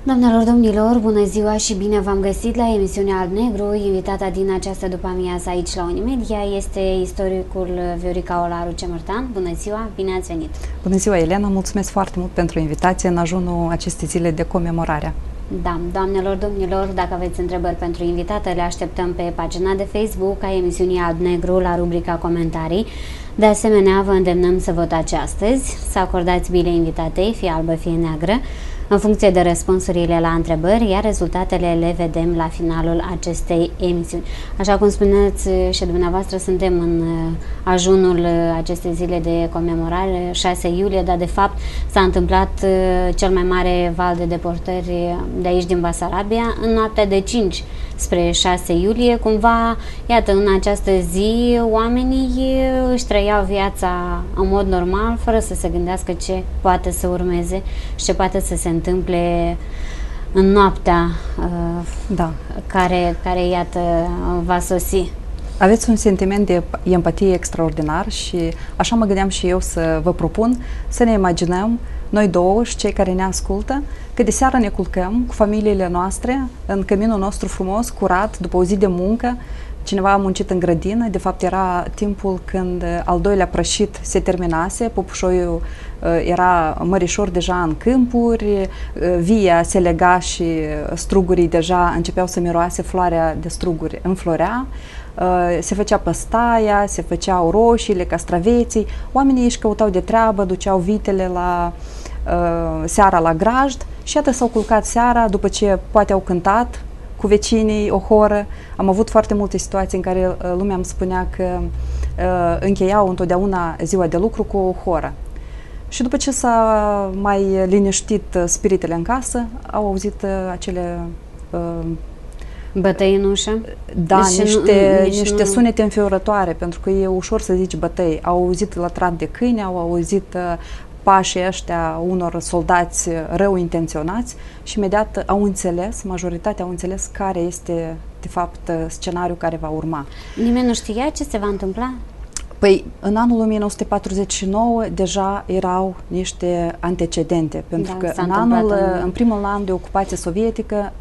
Doamnelor, domnilor, bună ziua și bine v-am găsit la emisiunea Alb Negru. Invitata din această după-amiază aici la Unimedia este istoricul Viorica Olaru Cemărtan. Bună ziua, bine ați venit! Bună ziua, Elena, mulțumesc foarte mult pentru invitație în ajunul acestei zile de comemorare. Da, doamnelor, domnilor, dacă aveți întrebări pentru invitată, le așteptăm pe pagina de Facebook a emisiunii Alb Negru la rubrica comentarii. De asemenea, vă îndemnăm să votați astăzi, să acordați bile invitatei, fie albă, fie neagră, în funcție de răspunsurile la întrebări, iar rezultatele le vedem la finalul acestei emisiuni. Așa cum spuneți și dumneavoastră, suntem în ajunul acestei zile de comemorare, 6 iulie, dar de fapt s-a întâmplat cel mai mare val de deportări de aici din Basarabia în noaptea de 5 spre 6 iulie. Cumva, iată, în această zi oamenii își trăiau viața în mod normal, fără să se gândească ce poate să urmeze și ce poate să se întâmple în noaptea care, iată, va sosi. Aveți un sentiment de empatie extraordinar și așa mă gândeam și eu să vă propun să ne imaginăm noi două și cei care ne ascultă că de seară ne culcăm cu familiile noastre în căminul nostru frumos, curat, după o zi de muncă. Cineva a muncit în grădină, de fapt era timpul când al doilea prășit se terminase, popușoiul era mărișor deja în câmpuri, via se lega și strugurii deja începeau să miroase, floarea de struguri înflorea, se făcea păstaia, se făceau roșiile, castraveții, oamenii își căutau de treabă, duceau vitele la seara la grajd și iată s-au culcat seara după ce poate au cântat cu vecinii o horă. Am avut foarte multe situații în care lumea îmi spunea că încheiau întotdeauna ziua de lucru cu o horă. Și după ce s-a mai liniștit spiritele în casă, au auzit acele bătăi în ușă? Da, niște sunete înfiorătoare, pentru că e ușor să zici bătăi. Au auzit lătrat de câini, au auzit pașii ăștia unor soldați rău intenționați și imediat au înțeles, majoritatea au înțeles care este de fapt scenariul care va urma. Nimeni nu știa ce se va întâmpla? Păi, în anul 1949 deja erau niște antecedente, pentru că în primul an de ocupație sovietică,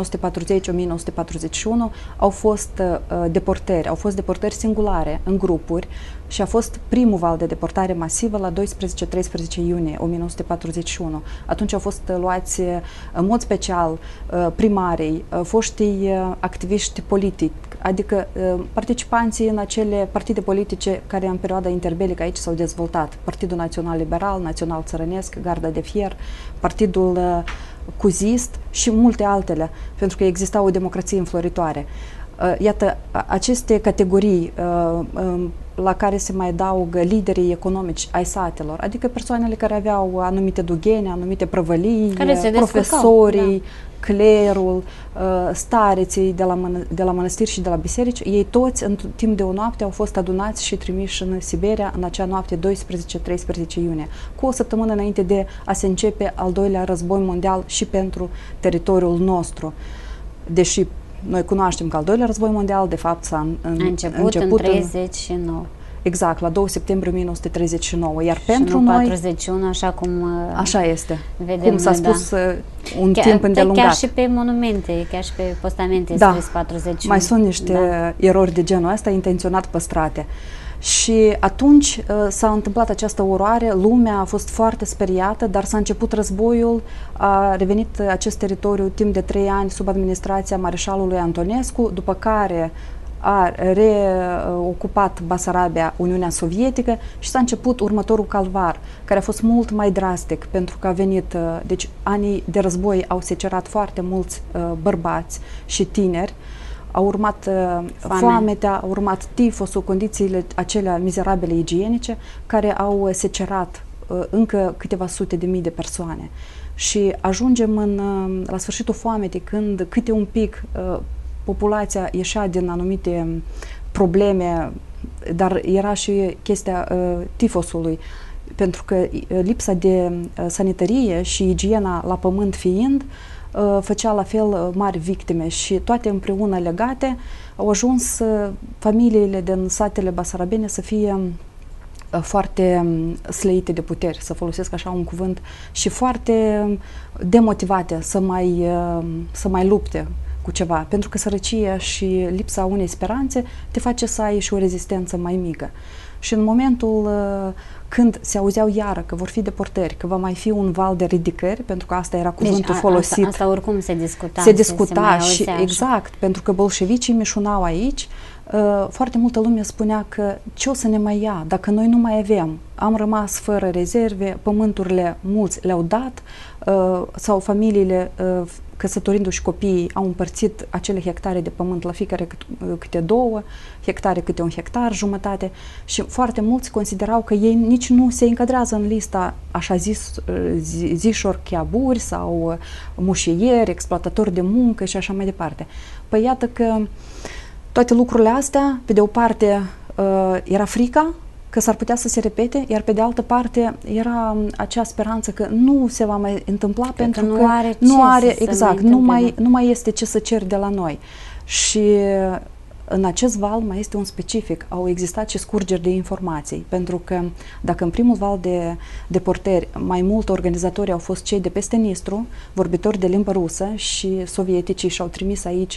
1940-1941, au fost deportări singulare, în grupuri, și a fost primul val de deportare masivă la 12-13 iunie 1941. Atunci au fost luați în mod special primarii, foștii activiști politici, adică participanții în acele partide politice care în perioada interbelică aici s-au dezvoltat. Partidul Național Liberal, Național Țărănesc, Garda de Fier, Partidul Cuzist și multe altele, pentru că exista o democrație înfloritoare. Iată, aceste categorii la care se mai adaugă liderii economici ai satelor, adică persoanele care aveau anumite dughene, anumite prăvălii, profesorii, clerul, stareții de la mănăstiri și de la biserici, ei toți în timp de o noapte au fost adunați și trimiși în Siberia în acea noapte 12-13 iunie, cu o săptămână înainte de a se începe al doilea război mondial și pentru teritoriul nostru. Deși noi cunoaștem că al doilea război mondial, de fapt, a început în 39. Exact, la 2 septembrie 1939. Iar și pentru nu noi 41, așa cum așa este. Vedem, cum s-a spus timp îndelungat. Chiar și pe monumente, chiar și pe postamente scris 41. Mai sunt niște erori de genul ăsta intenționat păstrate. Și atunci s-a întâmplat această oroare, lumea a fost foarte speriată, dar s-a început războiul, a revenit acest teritoriu timp de 3 ani sub administrația mareșalului Antonescu, după care a reocupat Basarabia Uniunea Sovietică și s-a început următorul calvar, care a fost mult mai drastic, pentru că a venit, deci anii de război au secerat foarte mulți bărbați și tineri, a urmat foametea, a urmat tifosul, condițiile acelea mizerabile igienice, care au secerat încă câteva sute de mii de persoane. Și ajungem la sfârșitul foametei, când câte un pic populația ieșea din anumite probleme, dar era și chestia tifosului, pentru că lipsa de sanitarie și igiena la pământ fiind, făcea la fel mari victime și toate împreună legate au ajuns familiile din satele basarabene să fie foarte slăite de puteri, să folosesc așa un cuvânt, și foarte demotivate să mai lupte cu ceva, pentru că sărăcia și lipsa unei speranțe te face să ai și o rezistență mai mică. Și în momentul când se auzeau iară că vor fi deportări, că va mai fi un val de ridicări, pentru că asta era cuvântul folosit. Asta oricum se discuta. Se discuta și exact, pentru că bolșevicii mișunau aici, foarte multă lume spunea că ce o să ne mai ia, dacă noi nu mai avem, am rămas fără rezerve, pământurile mulți le-au dat, sau familiile, căsătorindu-și copiii, au împărțit acele hectare de pământ la fiecare câte 2 hectare, câte 1 hectar, jumătate, și foarte mulți considerau că ei nici nu se încadrează în lista așa zișor cheaburi sau mușeieri, exploatatori de muncă și așa mai departe. Păi iată că toate lucrurile astea, pe de o parte, era frica că s-ar putea să se repete, iar pe de altă parte era acea speranță că nu se va mai întâmpla pentru că nu mai este ce să cer de la noi. Și în acest val mai este un specific, au existat și scurgeri de informații, pentru că dacă în primul val de deportări mai mult organizatori au fost cei de peste Nistru, vorbitori de limbă rusă, și sovieticii și-au trimis aici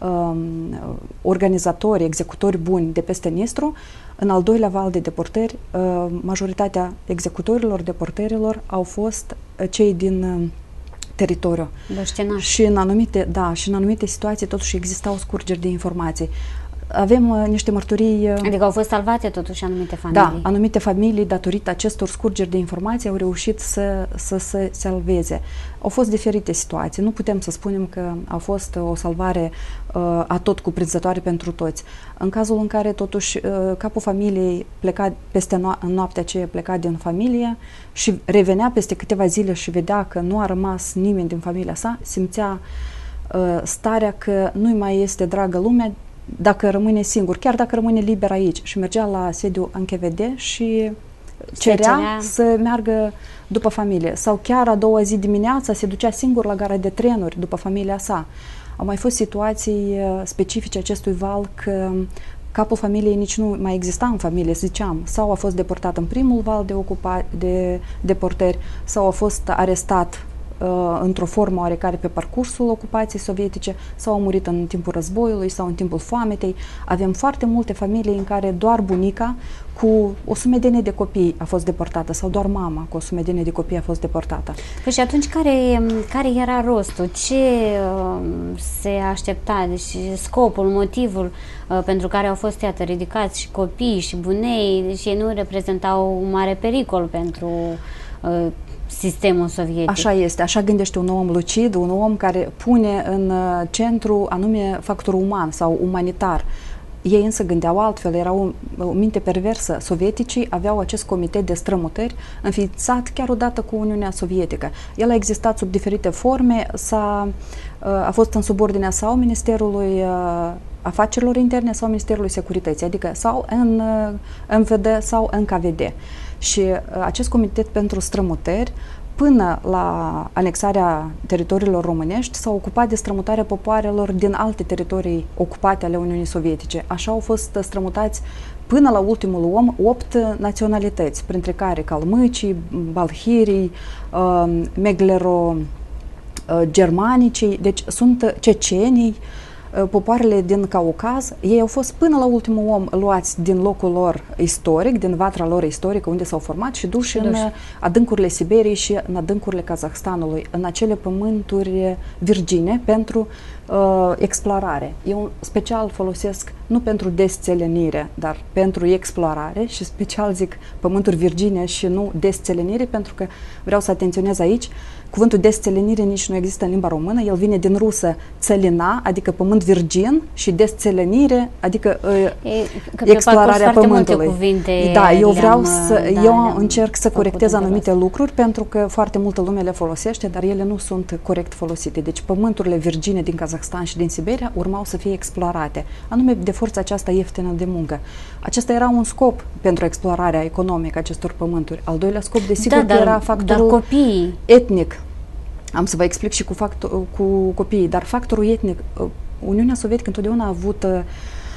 organizatori, executori buni de peste Nistru, în al doilea val de deportări, majoritatea executorilor, deportărilor au fost cei din teritoriu. Și în anumite situații totuși existau scurgeri de informații. Avem niște mărturii... Adică au fost salvate totuși anumite familii. Da, anumite familii, datorită acestor scurgeri de informații, au reușit să se salveze. Au fost diferite situații. Nu putem să spunem că a fost o salvare atot cuprinzătoare pentru toți. În cazul în care totuși capul familiei pleca în noaptea aceea, pleca din familie și revenea peste câteva zile și vedea că nu a rămas nimeni din familia sa, simțea starea că nu-i mai este dragă lumea dacă rămâne singur, chiar dacă rămâne liber aici, și mergea la sediul NKVD și cerea să meargă după familie. Sau chiar a doua zi dimineața se ducea singur la gara de trenuri după familia sa. Au mai fost situații specifice acestui val că capul familiei nici nu mai exista în familie, ziceam, sau a fost deportat în primul val de deportări, sau a fost arestat într-o formă oarecare pe parcursul ocupației sovietice, sau au murit în timpul războiului sau în timpul foametei. Avem foarte multe familii în care doar bunica cu 100 de copii a fost deportată, sau doar mama cu 100 de copii a fost deportată. Păi și atunci care era rostul? Ce se aștepta? Deci scopul, motivul pentru care au fost, iată, ridicați și copii și bunei, deci ei nu reprezentau un mare pericol pentru sistemul sovietic. Așa este, așa gândește un om lucid, un om care pune în centru anume factorul uman sau umanitar. Ei însă gândeau altfel, era o minte perversă. Sovieticii aveau acest comitet de strămutări înființat chiar odată cu Uniunea Sovietică. El a existat sub diferite forme, a fost în subordinea sau Ministerului Afacerilor Interne sau Ministerului Securității, adică sau în MVD sau în NKVD. Și acest comitet pentru strămutări, până la anexarea teritoriilor românești, s-a ocupat de strămutarea popoarelor din alte teritorii ocupate ale Uniunii Sovietice. Așa au fost strămutați până la ultimul om 8 naționalități, printre care calmâcii, balhirii, meglero-germanicii, deci sunt cecenii, popoarele din Caucaz. Ei au fost până la ultimul om luați din locul lor istoric, din vatra lor istorică unde s-au format și duși în adâncurile Siberiei și în adâncurile Kazahstanului, în acele pământuri virgine pentru explorare. Eu special folosesc nu pentru desțelenire, dar pentru explorare, și special zic pământuri virgine și nu desțelenire, pentru că vreau să atenționez aici, cuvântul desțelenire nici nu există în limba română, el vine din rusă țelina, adică pământ virgin, și desțelenire, adică explorarea pământului. Da, eu vreau eu încerc să corectez anumite lucruri, pentru că foarte multă lume le folosește, dar ele nu sunt corect folosite. Deci pământurile virgine din Kazahstan și din Siberia urmau să fie explorate, anume de forța aceasta ieftină de muncă. Acesta era un scop pentru explorarea economică acestor pământuri. Al doilea scop, desigur, era factorul etnic. Am să vă explic și cu copiii, dar factorul etnic, Uniunea Sovietică întotdeauna a avut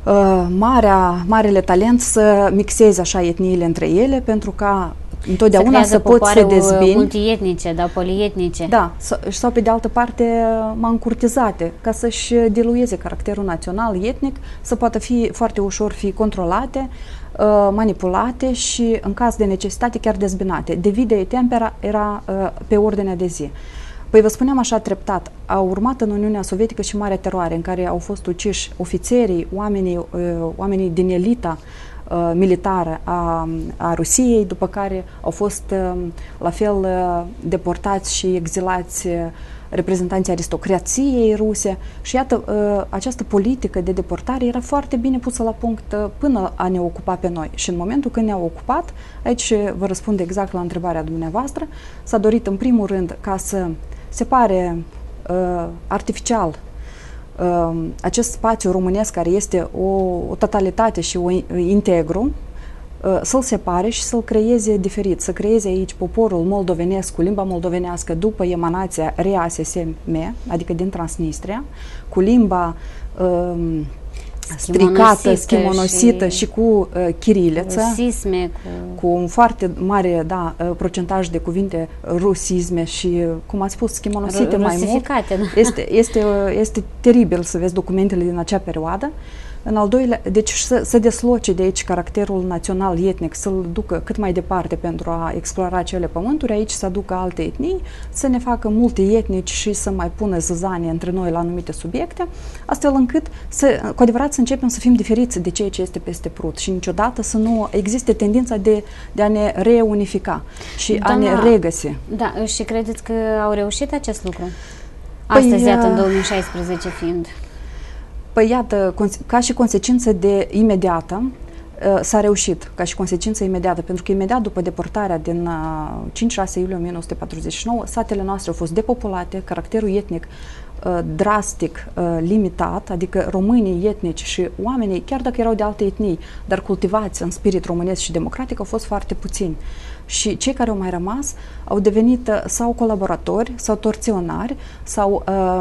marele talent să mixeze așa etniile între ele, pentru ca întotdeauna să poți să dezbini multietnice, dar polietnice. Da, sau pe de altă parte mancurtizate, ca să-și dilueze caracterul național, etnic, să poată fi foarte ușor controlate, manipulate și în caz de necesitate chiar dezbinate. Divide et impera era pe ordinea de zi. Păi vă spuneam așa treptat, a urmat în Uniunea Sovietică și Marea Teroare, în care au fost uciși ofițerii, oamenii din elita militară a Rusiei, după care au fost la fel deportați și exilați reprezentanții aristocrației ruse și iată, această politică de deportare era foarte bine pusă la punct până a ne ocupa pe noi. Și în momentul când ne-au ocupat, aici vă răspund exact la întrebarea dumneavoastră, s-a dorit în primul rând ca să separe artificial acest spațiu românesc care este o totalitate și o integru, să-l separe și să-l creeze diferit, să creeze aici poporul moldovenesc cu limba moldovenească după emanația ReASSM, adică din Transnistria, cu limba stricată, schimonosită și cu chiriliță, cu un foarte mare procentaj de cuvinte rusisme și, cum ați spus, schimonosite mai mult. Da. Este teribil să vezi documentele din acea perioadă. În al doilea, deci să desloce de aici caracterul național etnic, să-l ducă cât mai departe pentru a explora acele pământuri, aici să aducă alte etnii, să ne facă multietnici și să mai pună zăzanie între noi la anumite subiecte, astfel încât cu adevărat să începem să fim diferiți de ceea ce este peste Prut și niciodată să nu existe tendința de a ne reunifica și a ne regăsi. Da, și credeți că au reușit acest lucru? Astăzi, iată, în 2016 fiind. Păi iată, ca și consecință imediată, s-a reușit, ca și consecință imediată, pentru că imediat după deportarea din 5-6 iulie 1949, satele noastre au fost depopulate, caracterul etnic drastic limitat, adică românii etnici și oamenii, chiar dacă erau de alte etnii, dar cultivați în spirit românesc și democratic, au fost foarte puțini. Și cei care au mai rămas au devenit sau colaboratori, sau torționari, sau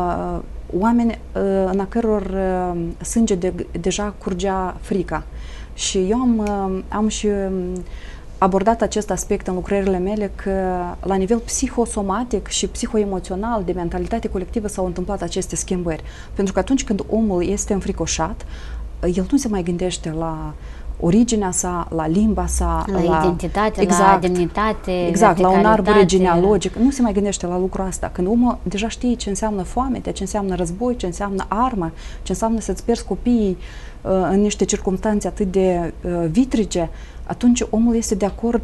oameni în a căror sânge deja curgea frica. Și eu am și abordat acest aspect în lucrările mele, că la nivel psihosomatic și psihoemoțional, de mentalitate colectivă, s-au întâmplat aceste schimbări. Pentru că atunci când omul este înfricoșat, el nu se mai gândește la originea sa, la limba sa, la identitate, la demnitate, exact, la un arbore genealogic. Nu se mai gândește la lucrul asta. Când omul deja știe ce înseamnă foamete, ce înseamnă război, ce înseamnă armă, ce înseamnă să-ți pierzi copiii în niște circumstanțe atât de vitrige, atunci omul este de acord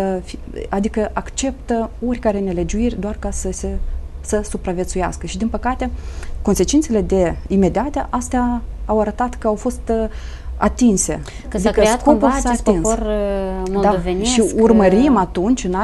adică acceptă oricare nelegiuiri doar ca să supraviețuiască. Și din păcate, consecințele imediate, astea au arătat că au fost atinse. Că s-a creat cumva acest popor moldovenesc. Da, și urmărim atunci, în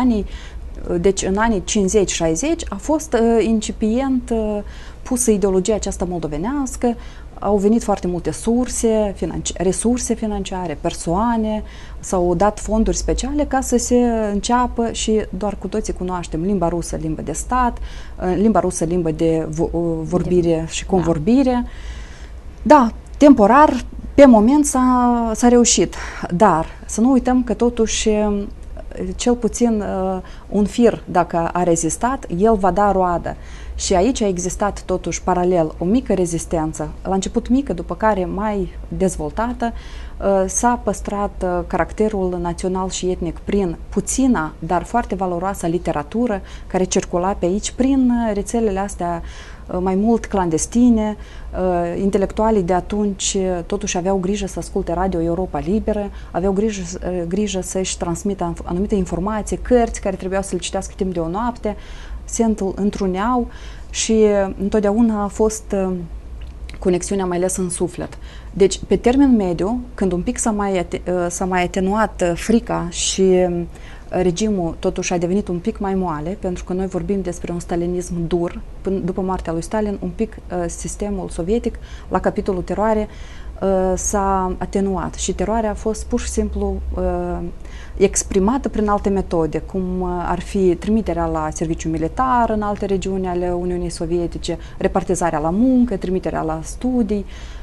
anii 50-60, a fost incipient pusă ideologia aceasta moldovenească, au venit foarte multe resurse financiare, persoane, s-au dat fonduri speciale ca să se înceapă și doar cu toții cunoaștem limba rusă, limbă de stat, limba rusă, limbă de vorbire și convorbire. Da, temporar, pe moment s-a reușit, dar să nu uităm că totuși cel puțin un fir, dacă a rezistat, el va da roadă. Și aici a existat totuși paralel o mică rezistență, la început mică, după care mai dezvoltată, s-a păstrat caracterul național și etnic prin puțina, dar foarte valoroasă literatură care circula pe aici, prin rețelele astea mai mult clandestine. Intelectualii de atunci totuși aveau grijă să asculte Radio Europa Liberă, aveau grijă să-și transmită anumite informații, cărți care trebuiau să le citească timp de o noapte, se întruneau și întotdeauna a fost conexiunea mai ales în suflet. Deci, pe termen mediu, când un pic s-a mai atenuat frica și regimul totuși a devenit un pic mai moale, pentru că noi vorbim despre un stalinism dur, până după moartea lui Stalin, un pic sistemul sovietic, la capitolul teroare, s-a atenuat și teroarea a fost pur și simplu exprimată prin alte metode, cum ar fi trimiterea la serviciu militar în alte regiuni ale Uniunii Sovietice, repartizarea la muncă, trimiterea la studii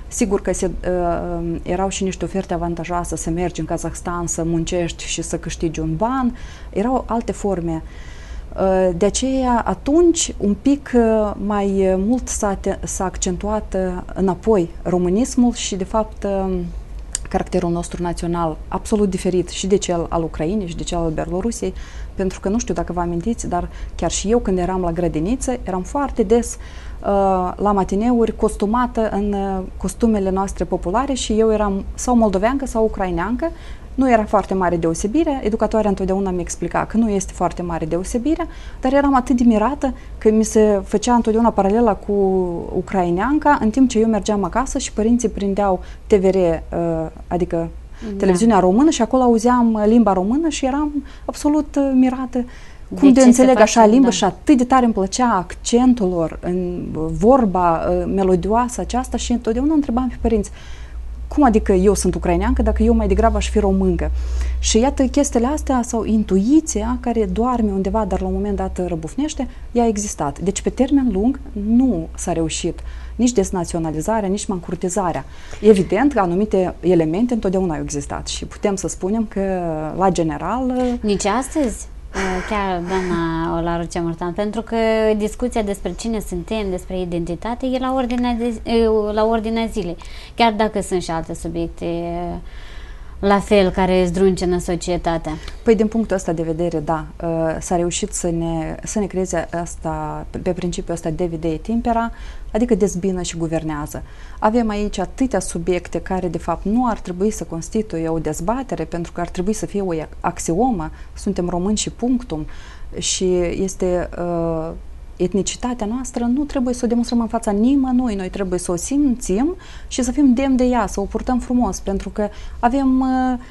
Sigur că erau și niște oferte avantajoase să mergi în Kazahstan, să muncești și să câștigi un ban. Erau alte forme. De aceea, atunci, un pic mai mult s-a accentuat înapoi românismul și, de fapt, caracterul nostru național absolut diferit și de cel al Ucrainei și de cel al Belorusiei, pentru că nu știu dacă vă amintiți, dar chiar și eu când eram la grădiniță, eram foarte des la matineuri costumată în costumele noastre populare și eu eram sau moldoveancă sau ucraineancă. Nu era foarte mare deosebire, educatoarea întotdeauna mi explica că nu este foarte mare deosebire, dar eram atât de mirată că mi se făcea întotdeauna paralela cu ucraineanca, în timp ce eu mergeam acasă și părinții prindeau TVR, adică televiziunea română, și acolo auzeam limba română și eram absolut mirată. Cum de înțeleg așa limbă, și atât de tare îmi plăcea accentul lor, în vorba melodioasă aceasta, și întotdeauna întrebam pe părinți: cum adică eu sunt ucraineancă dacă eu mai degrabă aș fi româncă? Și iată, chestiile astea sau intuiția care doarme undeva, dar la un moment dat răbufnește, ea a existat. Deci pe termen lung nu s-a reușit nici desnaționalizarea, nici mancurtizarea. Evident că anumite elemente întotdeauna au existat și putem să spunem că, la general... Nici astăzi? Chiar, doamna Olaru Cemurtan, pentru că discuția despre cine suntem, despre identitate, e la ordinea zilei. Chiar dacă sunt și alte subiecte la fel care zdruncină societatea. Păi din punctul ăsta de vedere, da, s-a reușit să ne creeze asta, pe principiul ăsta divide et impera, adică dezbină și guvernează. Avem aici atâtea subiecte care de fapt nu ar trebui să constituie o dezbatere, pentru că ar trebui să fie o axiomă, suntem români și punctum, și este... etnicitatea noastră nu trebuie să o demonstrăm în fața nimănui, noi trebuie să o simțim și să fim demni de ea, să o purtăm frumos, pentru că avem...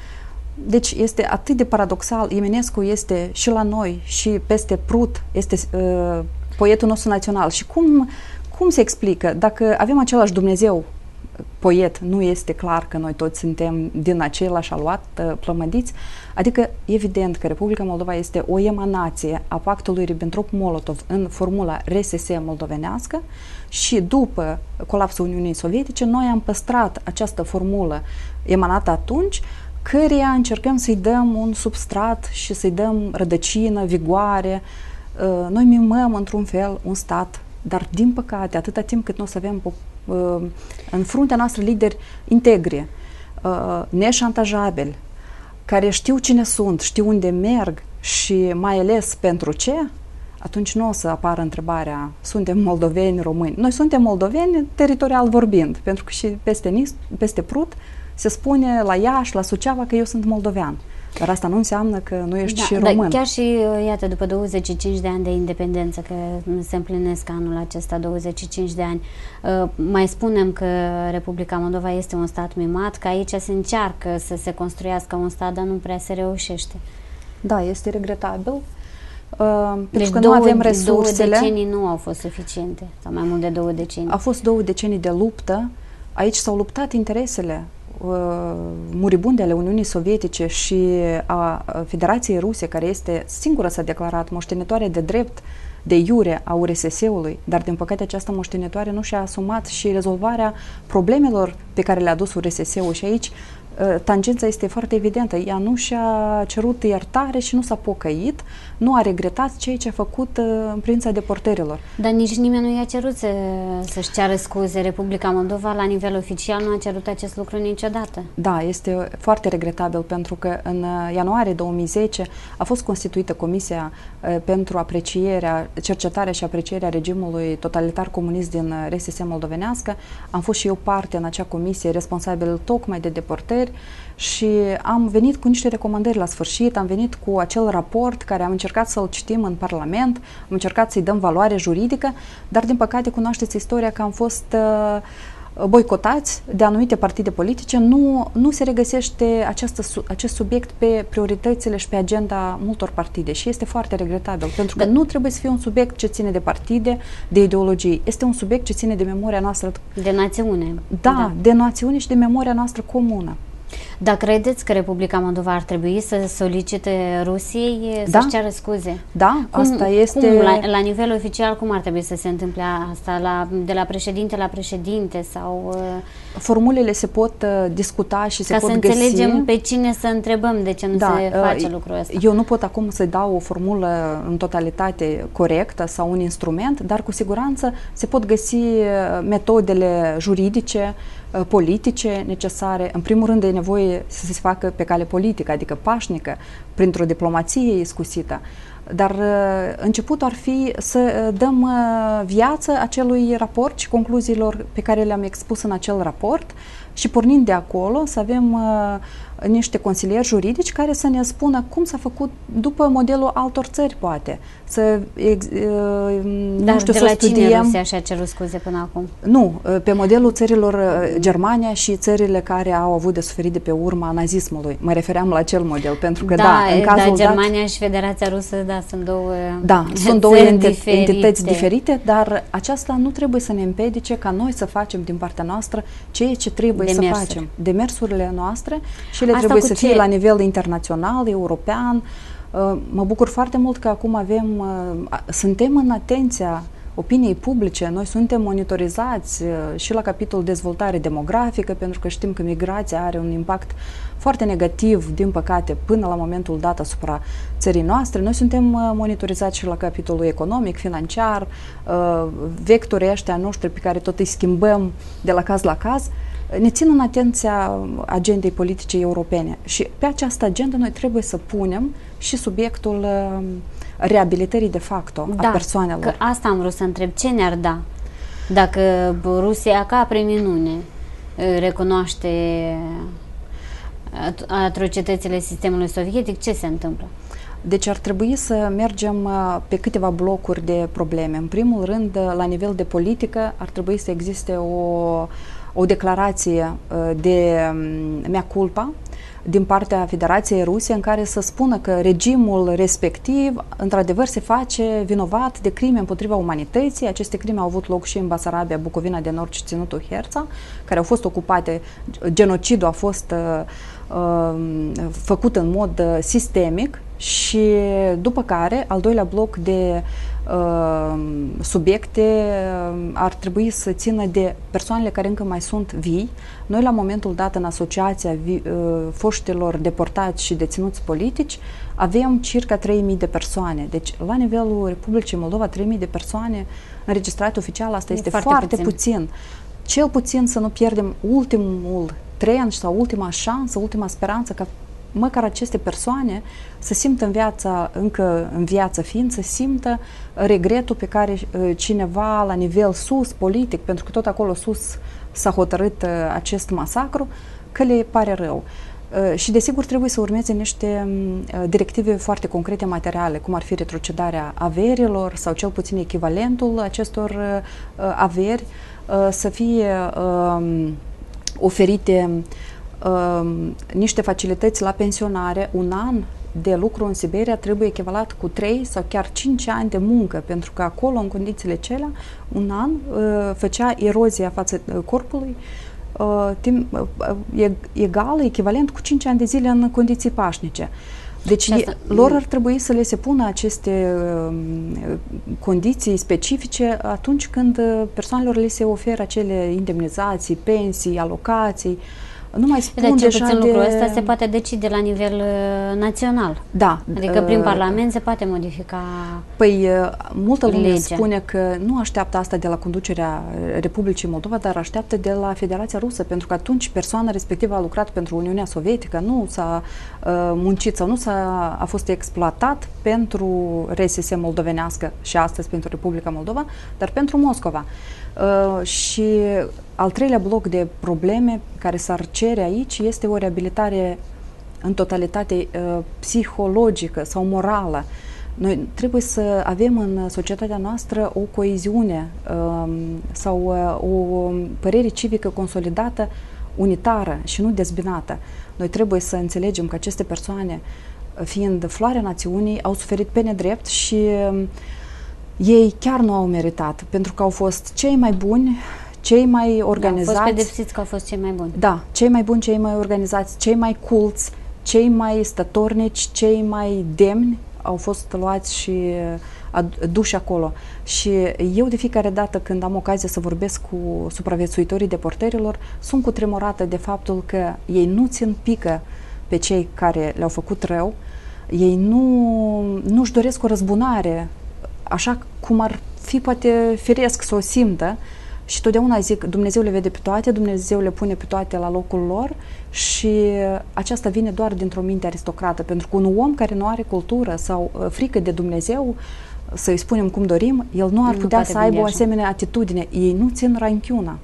Deci este atât de paradoxal, Eminescu este și la noi și peste Prut, este poetul nostru național. Și cum se explică? Dacă avem același Dumnezeu, poet, nu este clar că noi toți suntem din același aluat, plămădiți? Adică, evident că Republica Moldova este o emanație a pactului Ribbentrop-Molotov în formula RSS moldovenească și după colapsul Uniunii Sovietice, noi am păstrat această formulă emanată atunci, căreia încercăm să-i dăm un substrat și să-i dăm rădăcină, vigoare. Noi mimăm într-un fel un stat, dar din păcate, atâta timp cât nu o să avem în fruntea noastră lideri integri, neșantajabili, care știu cine sunt, știu unde merg și mai ales pentru ce, atunci nu o să apară întrebarea: suntem moldoveni, români. Noi suntem moldoveni teritorial vorbind, pentru că și peste Prut se spune la Iași, la Suceava, că eu sunt moldovean. Dar asta nu înseamnă că nu ești și român. Dar chiar și, iată, după 25 de ani de independență, că se împlinesc anul acesta 25 de ani, mai spunem că Republica Moldova este un stat mimat, că aici se încearcă să se construiască un stat, dar nu prea se reușește. Da, este regretabil. Pentru că nu avem resursele. 2 decenii nu au fost suficiente, sau mai mult de 2 decenii. Au fost 2 decenii de luptă. Aici s-au luptat interesele muribunde ale Uniunii Sovietice și a Federației Ruse, care este singura s-a declarat moștenitoare de drept de iure a URSS-ului, dar din păcate această moștenitoare nu și-a asumat și rezolvarea problemelor pe care le-a adus URSS-ul, și aici tangența este foarte evidentă. Ea nu și-a cerut iertare și nu s-a pocăit, nu a regretat ceea ce a făcut în privința deportărilor. Dar nici nimeni nu i-a cerut să-și ceară scuze. Republica Moldova, la nivel oficial, nu a cerut acest lucru niciodată. Da, este foarte regretabil, pentru că în ianuarie 2010 a fost constituită Comisia pentru cercetarea și aprecierea regimului totalitar comunist din RSS moldovenească. Am fost și eu parte în acea comisie responsabilă tocmai de deportări și am venit cu niște recomandări la sfârșit, am venit cu acel raport care am încercat să-l citim în Parlament, am încercat să-i dăm valoare juridică, dar din păcate cunoașteți istoria că am fost boicotați de anumite partide politice, nu se regăsește acest subiect pe prioritățile și pe agenda multor partide și este foarte regretabil, pentru că nu trebuie să fie un subiect ce ține de partide, de ideologii, este un subiect ce ține de memoria noastră. De națiune. Da, de națiune și de memoria noastră comună. Dar credeți că Republica Moldova ar trebui să solicite Rusiei să-și ceară scuze? Da, asta este... La nivel oficial, cum ar trebui să se întâmple asta? De la președinte la președinte sau... Formulele se pot discuta și se pot găsi. Ca să înțelegem pe cine să întrebăm de ce nu se face lucrul ăsta. Eu nu pot acum să dau o formulă în totalitate corectă sau un instrument, dar cu siguranță se pot găsi metodele juridice, politice necesare. În primul rând e nevoie să se facă pe cale politică, adică pașnică, printr-o diplomație iscusită. Dar începutul ar fi să dăm viață acelui raport și concluziilor pe care le-am expus în acel raport și pornind de acolo să avem niște consilieri juridici care să ne spună cum s-a făcut după modelul altor țări, poate. Dar de la cine Rusia și-a cerut scuze până acum? Nu, pe modelul țărilor Germania și țările care au avut de suferit de pe urma nazismului. Mă refeream la acel model, pentru că în cazul Germania și Federația Rusă, sunt două sunt două entități diferite, dar aceasta nu trebuie să ne împiedice ca noi să facem din partea noastră ceea ce trebuie să facem. Demersurile noastre și ele trebuie să fie la nivel internațional, european. Mă bucur foarte mult că acum suntem în atenția opiniei publice, noi suntem monitorizați și la capitolul dezvoltare demografică, pentru că știm că migrația are un impact foarte negativ, din păcate, până la momentul dat asupra țării noastre. Noi suntem monitorizați și la capitolul economic, financiar, vectorii ăștia noștri pe care tot îi schimbăm de la caz la caz, ne țin în atenția agendei politice europene și pe această agendă noi trebuie să punem și subiectul reabilitării de facto a persoanelor. Că asta am vrut să întreb. Ce ne-ar da dacă Rusia ca prin minune recunoaște atrocitățile sistemului sovietic? Ce se întâmplă? Deci ar trebui să mergem pe câteva blocuri de probleme. În primul rând, la nivel de politică, ar trebui să existe o declarație de mea culpa din partea Federației Ruse în care să spună că regimul respectiv într-adevăr se face vinovat de crime împotriva umanității. Aceste crime au avut loc și în Basarabia, Bucovina de Nord și Ținutul Herța, care au fost ocupate. Genocidul a fost făcut în mod sistemic și după care al doilea bloc de subiecte ar trebui să țină de persoanele care încă mai sunt vii. Noi la momentul dat în asociația foștilor deportați și deținuți politici avem circa 3000 de persoane. Deci la nivelul Republicii Moldova 3000 de persoane înregistrate oficial, asta este foarte puțin. Cel puțin să nu pierdem ultimul tren sau ultima șansă, ultima speranță ca măcar aceste persoane să simtă încă în viață fiind, să simtă regretul pe care cineva la nivel sus, politic, pentru că tot acolo sus s-a hotărât acest masacru, că le pare rău. Și desigur trebuie să urmeze niște directive foarte concrete materiale, cum ar fi retrocedarea averilor sau cel puțin echivalentul acestor averi, să fie oferite niște facilități la pensionare. Un an de lucru în Siberia trebuie echivalat cu 3 sau chiar 5 ani de muncă, pentru că acolo, în condițiile celea, un an făcea erozia față corpului egal, echivalent cu 5 ani de zile în condiții pașnice. Deci lor ar trebui să le se pună aceste condiții specifice atunci când persoanelor le se oferă acele indemnizații, pensii, alocații. Nu mai spun deja de... lucrul ăsta se poate decide la nivel național. Da. Adică prin Parlament se poate modifica multă lume spune că nu așteaptă asta de la conducerea Republicii Moldova, dar așteaptă de la Federația Rusă, pentru că atunci persoana respectivă a lucrat pentru Uniunea Sovietică, nu s-a muncit sau nu a fost exploatat pentru RSS moldovenească și astăzi pentru Republica Moldova, dar pentru Moscova. Și al treilea bloc de probleme care s-ar cere aici este o reabilitare în totalitate psihologică sau morală. Noi trebuie să avem în societatea noastră o coeziune sau o părere civică consolidată, unitară și nu dezbinată. Noi trebuie să înțelegem că aceste persoane, fiind floarea națiunii, au suferit pe nedrept și ei chiar nu au meritat, pentru că au fost cei mai buni, cei mai organizați. Au fost pedepsiți că au fost cei mai buni. Da, cei mai buni, cei mai organizați, cei mai culți, cei mai stătornici, cei mai demni au fost luați și duși acolo. Și eu de fiecare dată când am ocazia să vorbesc cu supraviețuitorii deportărilor, sunt cutremurată de faptul că ei nu țin pică pe cei care le-au făcut rău, ei nu-și doresc o răzbunare, așa cum ar fi poate firesc să o simtă. Și totdeauna zic, Dumnezeu le vede pe toate, Dumnezeu le pune pe toate la locul lor și aceasta vine doar dintr-o minte aristocrată, pentru că un om care nu are cultură sau frică de Dumnezeu, să-i spunem cum dorim, el nu ar putea să aibă o asemenea atitudine. Ei nu țin ranchiuna.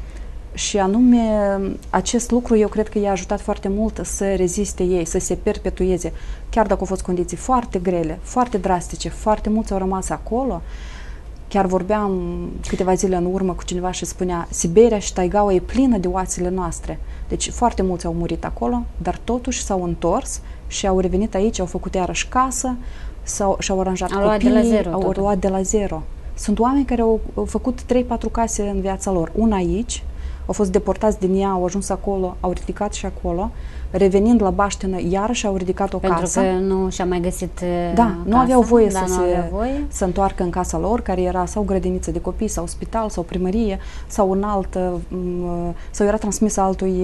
Și anume, acest lucru eu cred că i-a ajutat foarte mult să reziste ei, să se perpetueze. Chiar dacă au fost condiții foarte grele, foarte drastice, foarte mulți au rămas acolo. Chiar vorbeam câteva zile în urmă cu cineva și spunea, Siberia și taigaua e plină de oasele noastre. Deci foarte mulți au murit acolo, dar totuși s-au întors și au revenit aici, au făcut iarăși casă, și-au aranjat copiii, au luat de la zero. Sunt oameni care au făcut 3-4 case în viața lor. Una aici, au fost deportați din ea, au ajuns acolo, au ridicat și acolo, revenind la baștină, iarăși au ridicat o casă. Pentru că nu și-a mai găsit nu aveau voie să întoarcă în casa lor, care era sau grădiniță de copii, sau spital, sau primărie, sau în altă, sau era transmisă altui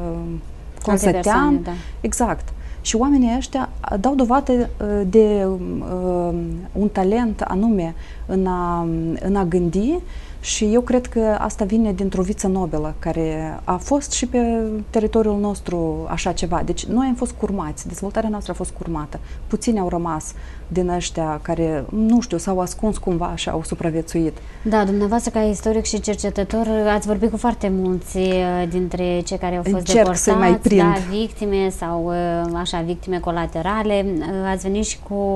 consătean. Da. Exact. Și oamenii ăștia dau dovadă de un talent anume în a gândi și eu cred că asta vine dintr-o viță nobelă care a fost și pe teritoriul nostru așa ceva. Deci noi am fost curmați, dezvoltarea noastră a fost curmată. Puțini au rămas din ăștia care, nu știu, s-au ascuns cumva și au supraviețuit. Da, dumneavoastră ca istoric și cercetător ați vorbit cu foarte mulți dintre cei care au fost deportați, să-i mai prind. Da, victime sau așa, victime colaterale. Ați venit și cu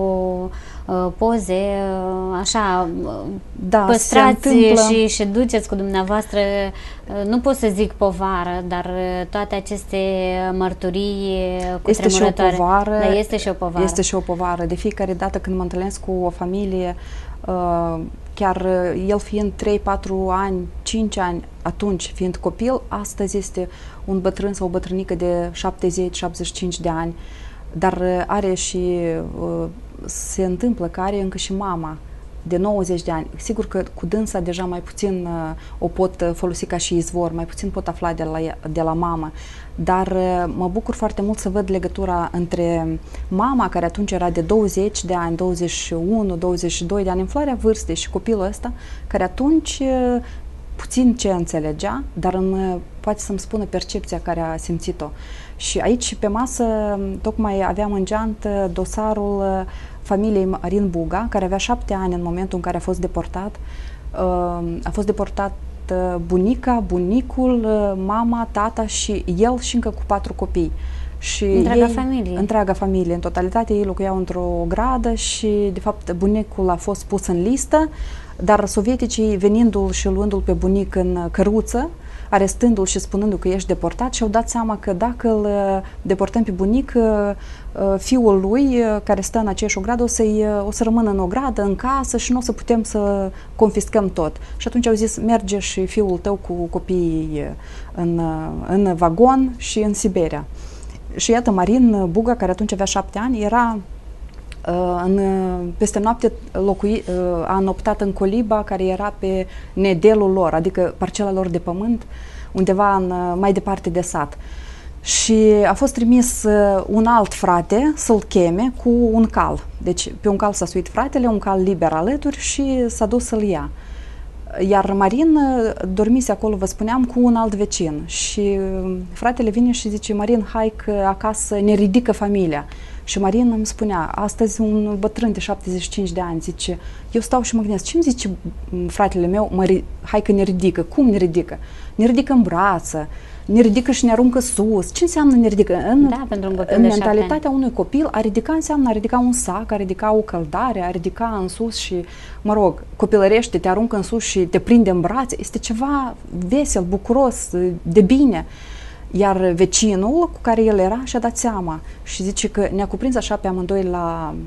poze, așa, da, păstrați și duceți cu dumneavoastră, nu pot să zic povară, dar toate aceste mărturii cutremurătoare. Este și o povară. Este și o povară. De fiecare dată când mă întâlnesc cu o familie, chiar el fiind 3-4 ani, 5 ani, atunci fiind copil, astăzi este un bătrân sau o bătrânică de 70-75 de ani, dar are și se întâmplă că are încă și mama de 90 de ani. Sigur că cu dânsa deja mai puțin o pot folosi ca și izvor, mai puțin pot afla de la mamă, dar mă bucur foarte mult să văd legătura între mama, care atunci era de 20 de ani, 21, 22 de ani, în floarea vârstei, și copilul ăsta, care atunci puțin ce înțelegea, dar poate să-mi spună percepția care a simțit-o. Și aici pe masă tocmai aveam în geantă dosarul familiei Marin Buga, care avea 7 ani în momentul în care a fost deportat. A fost deportat bunica, bunicul, mama, tata și el și încă cu 4 copii. Și întreaga familie. În totalitate ei locuiau într-o gradă și de fapt bunicul a fost pus în listă, dar sovieticii venindu-l și luându-l pe bunic în căruță, arestându-l și spunându-l că ești deportat, și-au dat seama că dacă îl deportăm pe bunic, fiul lui, care stă în aceeași ogradă, o să rămână în ogradă, în casă, și nu o să putem să confiscăm tot. Și atunci au zis, merge și fiul tău cu copiii în vagon și în Siberia. Și iată, Marin Buga, care atunci avea 7 ani, era peste noapte a înoptat în coliba care era pe nedelul lor, adică parcela lor de pământ, undeva mai departe de sat. Și a fost trimis un alt frate să-l cheme cu un cal. Deci pe un cal s-a suit fratele, un cal liber alături, și s-a dus să-l ia. Iar Marin dormise acolo, vă spuneam, cu un alt vecin. Și fratele vine și zice, Marin, hai că acasă ne ridică familia. Și Marin îmi spunea, astăzi un bătrân de 75 de ani, zice, eu stau și mă gândesc, ce-mi zice fratele meu, hai că ne ridică, cum ne ridică? Ne ridică în brață, ne ridică și ne aruncă sus. Ce înseamnă ne ridică? Pentru un copil în mentalitatea unui copil, a ridica înseamnă a ridica un sac, a ridica o căldare, a ridica în sus și, mă rog, copilărește, te aruncă în sus și te prinde în brațe. Este ceva vesel, bucuros, de bine. Iar vecinul cu care el era și-a dat seama și zice că ne-a cuprins așa pe amândoi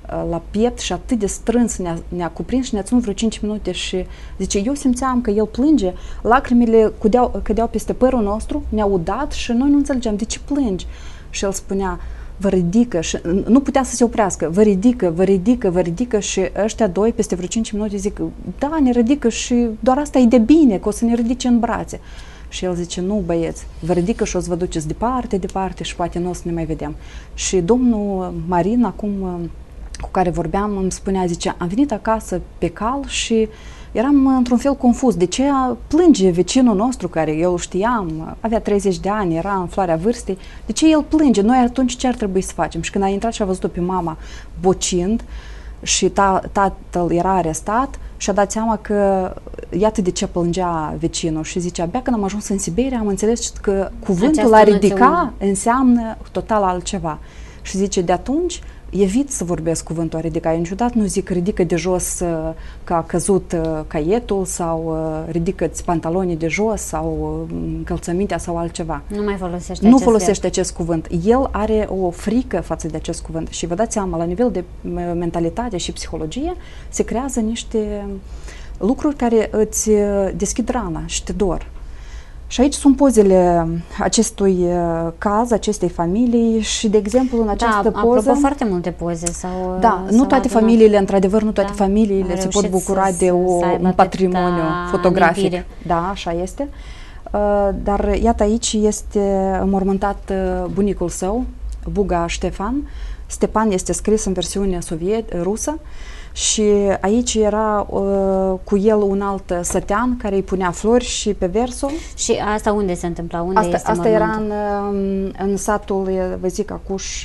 la piept și atât de strâns ne-a cuprins și ne-a ținut vreo 5 minute și zice, eu simțeam că el plânge, lacrimile cădeau peste părul nostru, ne-au udat și noi nu înțelegeam de ce plângi. Și el spunea, vă ridică și nu putea să se oprească, vă ridică, vă ridică, vă ridică și ăștia doi peste vreo 5 minute zic, da, ne ridică și doar asta e de bine, că o să ne ridice în brațe. Și el zice, nu băieți, vă ridică și o să vă duceți departe, departe și poate nu o să ne mai vedem. Și domnul Marin, acum cu care vorbeam, îmi spunea, zice, am venit acasă pe cal și eram într-un fel confuz. De ce plânge vecinul nostru, care eu știam, avea 30 de ani, era în floarea vârstei, de ce el plânge? Noi atunci ce ar trebui să facem? Și când a intrat și a văzut-o pe mama bocind și tatăl era arestat și a dat seama că iată de ce plângea vecinul și zice, abia când am ajuns în Siberia am înțeles că cuvântul a ridica înseamnă total altceva. Și zice, de atunci evit să vorbesc cuvântul a ridica. Eu niciodată nu zic ridică de jos că a căzut caietul sau ridică-ți pantalonii de jos sau încălțămintea sau altceva. Nu mai folosește acest cuvânt. El are o frică față de acest cuvânt și vă dați seama, la nivel de mentalitate și psihologie se creează niște lucruri care îți deschid rana și te dor. Și aici sunt pozele acestui caz, acestei familii și, de exemplu, în această poză... apropo, foarte multe poze sau... Da, nu toate familiile, într-adevăr, nu toate familiile se pot bucura de un patrimoniu fotografic. Amintire. Da, așa este. Dar, iată, aici este înmormântat bunicul său, Buga Ștefan. Stepan este scris în versiune rusă. Și aici era cu el un alt sătean care îi punea flori și pe versul. Și asta unde se întâmpla? Unde este asta era în satul, vă zic acuș,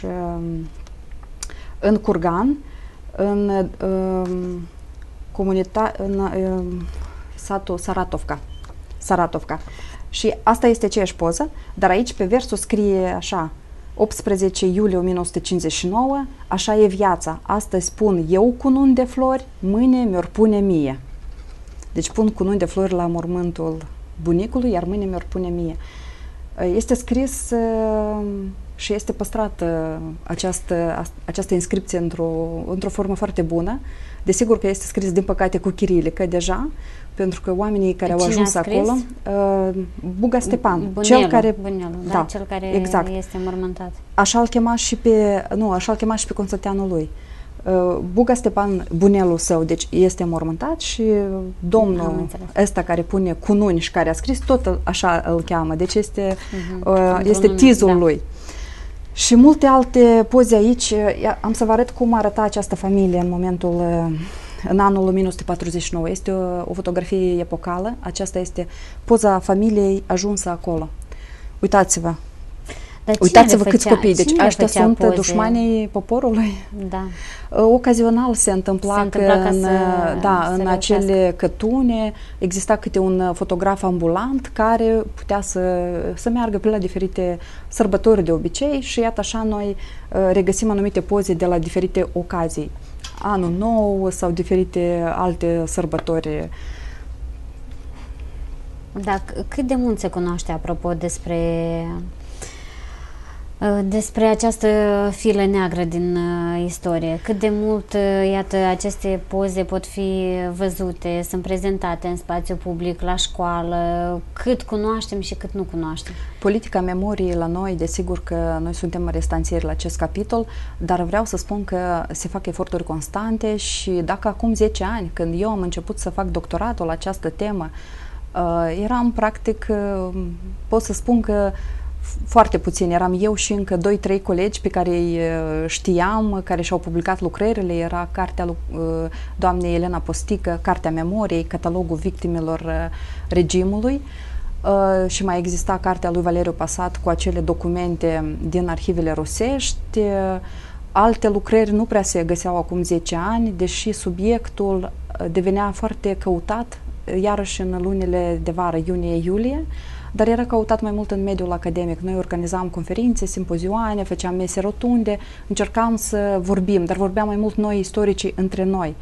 în Curgan, în satul Saratovca. Și asta este aceeași poză, dar aici pe versul scrie așa, 18 iulie 1959, așa e viața. Astăzi pun eu cununi de flori, mâine mi-or pune mie. Deci pun cununi de flori la mormântul bunicului, iar mâine mi-or pune mie. Este scris și este păstrată această inscripție într-o formă foarte bună. Desigur că este scris, din păcate, cu chirilică deja, pentru că oamenii care au ajuns acolo, Buga Stepan, cel care exact, este mormântat. Așa îl chema și pe Constantianul lui. Buga Stepan, bunelul său, deci este mormântat și domnul ăsta care pune cununi și care a scris, tot așa îl cheamă. Deci este tizul lui. Și multe alte poze aici. Am să vă arăt cum arăta această familie în anul 1949. Este o fotografie epocală. Aceasta este poza familiei ajunsă acolo. Uitați-vă. Uitați-vă câți copii. Deci ăștia sunt dușmanii poporului. Da. Ocazional se întâmpla că în acele cătune exista câte un fotograf ambulant care putea să meargă pe la diferite sărbători de obicei și iată așa noi regăsim anumite poze de la diferite ocazii. Anul nou sau diferite alte sărbători. Da, cât de mult se cunoaște, apropo, despre această filă neagră din istorie? Cât de mult, iată, aceste poze pot fi văzute, sunt prezentate în spațiu public, la școală? Cât cunoaștem și cât nu cunoaștem? Politica memoriei la noi, desigur că noi suntem restanțieri la acest capitol, dar vreau să spun că se fac eforturi constante și dacă acum 10 ani, când eu am început să fac doctoratul la această temă, eram practic, pot să spun că foarte puțin. Eram eu și încă 2-3 colegi pe care îi știam, care și-au publicat lucrările. Era cartea doamnei Elena Postică, Cartea Memoriei, Catalogul Victimelor Regimului și mai exista cartea lui Valeriu Pasat cu acele documente din arhivele rusești. Alte lucrări nu prea se găseau acum 10 ani, deși subiectul devenea foarte căutat, iarăși în lunile de vară, iunie-iulie, dar era căutat mai mult în mediul academic. Noi organizam conferințe, simpozioane, făceam mese rotunde, încercam să vorbim, dar vorbeam mai mult noi, istoricii, între noi.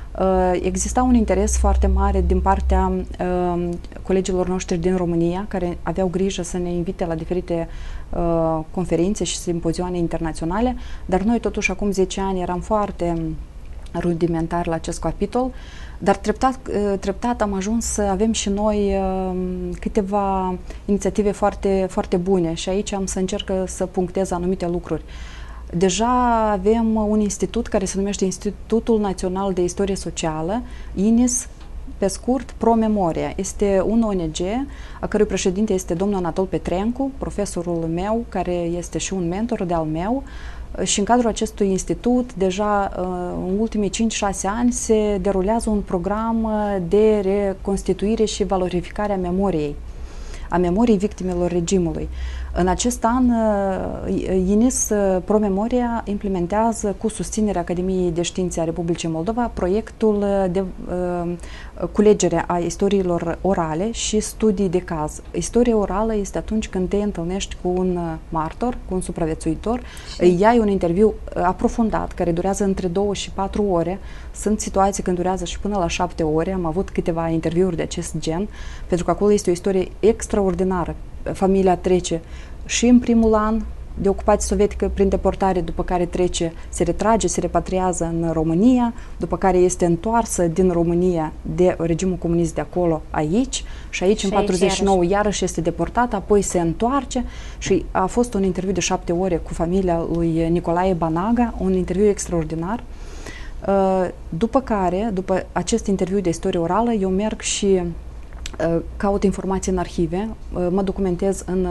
Exista un interes foarte mare din partea colegilor noștri din România, care aveau grijă să ne invite la diferite conferințe și simpozioane internaționale, dar noi totuși acum 10 ani eram foarte rudimentari la acest capitol, dar treptat am ajuns să avem și noi câteva inițiative foarte, foarte bune și aici am să încerc să punctez anumite lucruri. Deja avem un institut care se numește Institutul Național de Istorie Socială, INIS, pe scurt, Pro Memoria. Este un ONG a cărui președinte este domnul Anatol Petrencu, profesorul meu, care este și un mentor de-al meu. Și în cadrul acestui institut, deja în ultimii 5-6 ani, se derulează un program de reconstituire și valorificare a memoriei victimelor regimului. În acest an, INIS Pro Memoria implementează, cu susținerea Academiei de Științe a Republicii Moldova, proiectul de culegere a istoriilor orale și studii de caz. Istoria orală este atunci când te întâlnești cu un martor, cu un supraviețuitor, îi iai un interviu aprofundat, care durează între 2 și 4 ore. Sunt situații când durează și până la 7 ore. Am avut câteva interviuri de acest gen, pentru că acolo este o istorie extraordinară. Familia trece și în primul an de ocupație sovietică prin deportare, după care se retrage, se repatriază în România, după care este întoarsă din România de regimul comunist de acolo aici și aici în 49 iarăși este deportată, apoi se întoarce și a fost un interviu de 7 ore cu familia lui Nicolae Banaga, un interviu extraordinar. După acest interviu de istorie orală, eu merg și caut informații în arhive, mă documentez în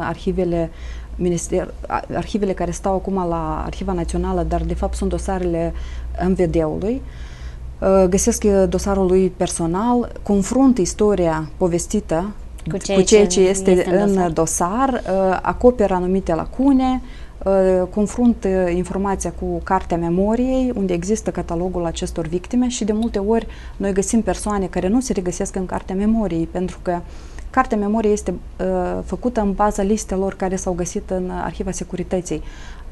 arhivele care stau acum la Arhiva Națională, dar de fapt sunt dosarele MVD-ului. Găsesc dosarul lui personal, confrunt istoria povestită cu ceea ce este în dosar, acoperă anumite lacune, confrunt informația cu Cartea Memoriei, unde există catalogul acestor victime și de multe ori noi găsim persoane care nu se regăsesc în Cartea Memoriei, pentru că Cartea Memoriei este făcută în baza listelor care s-au găsit în Arhiva Securității.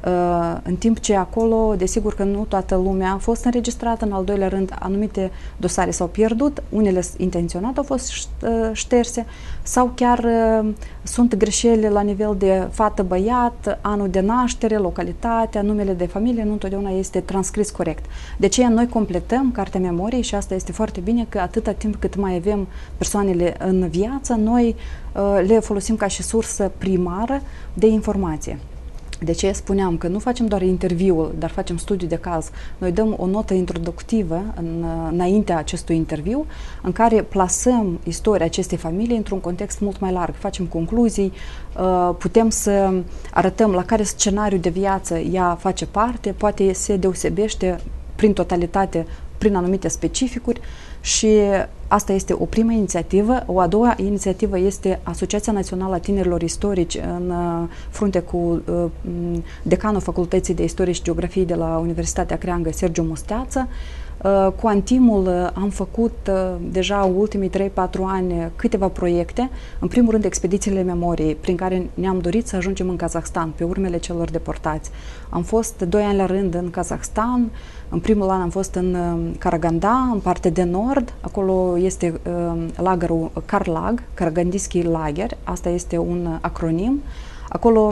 În timp ce acolo, desigur că nu toată lumea a fost înregistrată, în al doilea rând, anumite dosare s-au pierdut, unele intenționat au fost șterse sau chiar sunt greșeli la nivel de fată-băiat, anul de naștere, localitatea, numele de familie, nu întotdeauna este transcris corect. De aceea noi completăm Cartea Memoriei și asta este foarte bine, că atâta timp cât mai avem persoanele în viață, noi le folosim ca și sursă primară de informație. De ce spuneam că nu facem doar interviul, dar facem studiu de caz. Noi dăm o notă introductivă înaintea acestui interviu, în care plasăm istoria acestei familii într-un context mult mai larg. Facem concluzii, putem să arătăm la care scenariu de viață ea face parte, poate se deosebește prin totalitate, prin anumite specificuri și asta este o primă inițiativă. O a doua inițiativă este Asociația Națională a Tinerilor Istorici în frunte cu decanul Facultății de Istorie și Geografie de la Universitatea Creangă, Sergiu Musteață. Cu Antimul am făcut deja ultimii 3-4 ani câteva proiecte. În primul rând, expedițiile memoriei, prin care ne-am dorit să ajungem în Kazahstan, pe urmele celor deportați. Am fost 2 ani la rând în Kazahstan. În primul an am fost în Karaganda, în partea de nord. Acolo este lagărul Karlag, Karagandinski Lager. Asta este un acronim. Acolo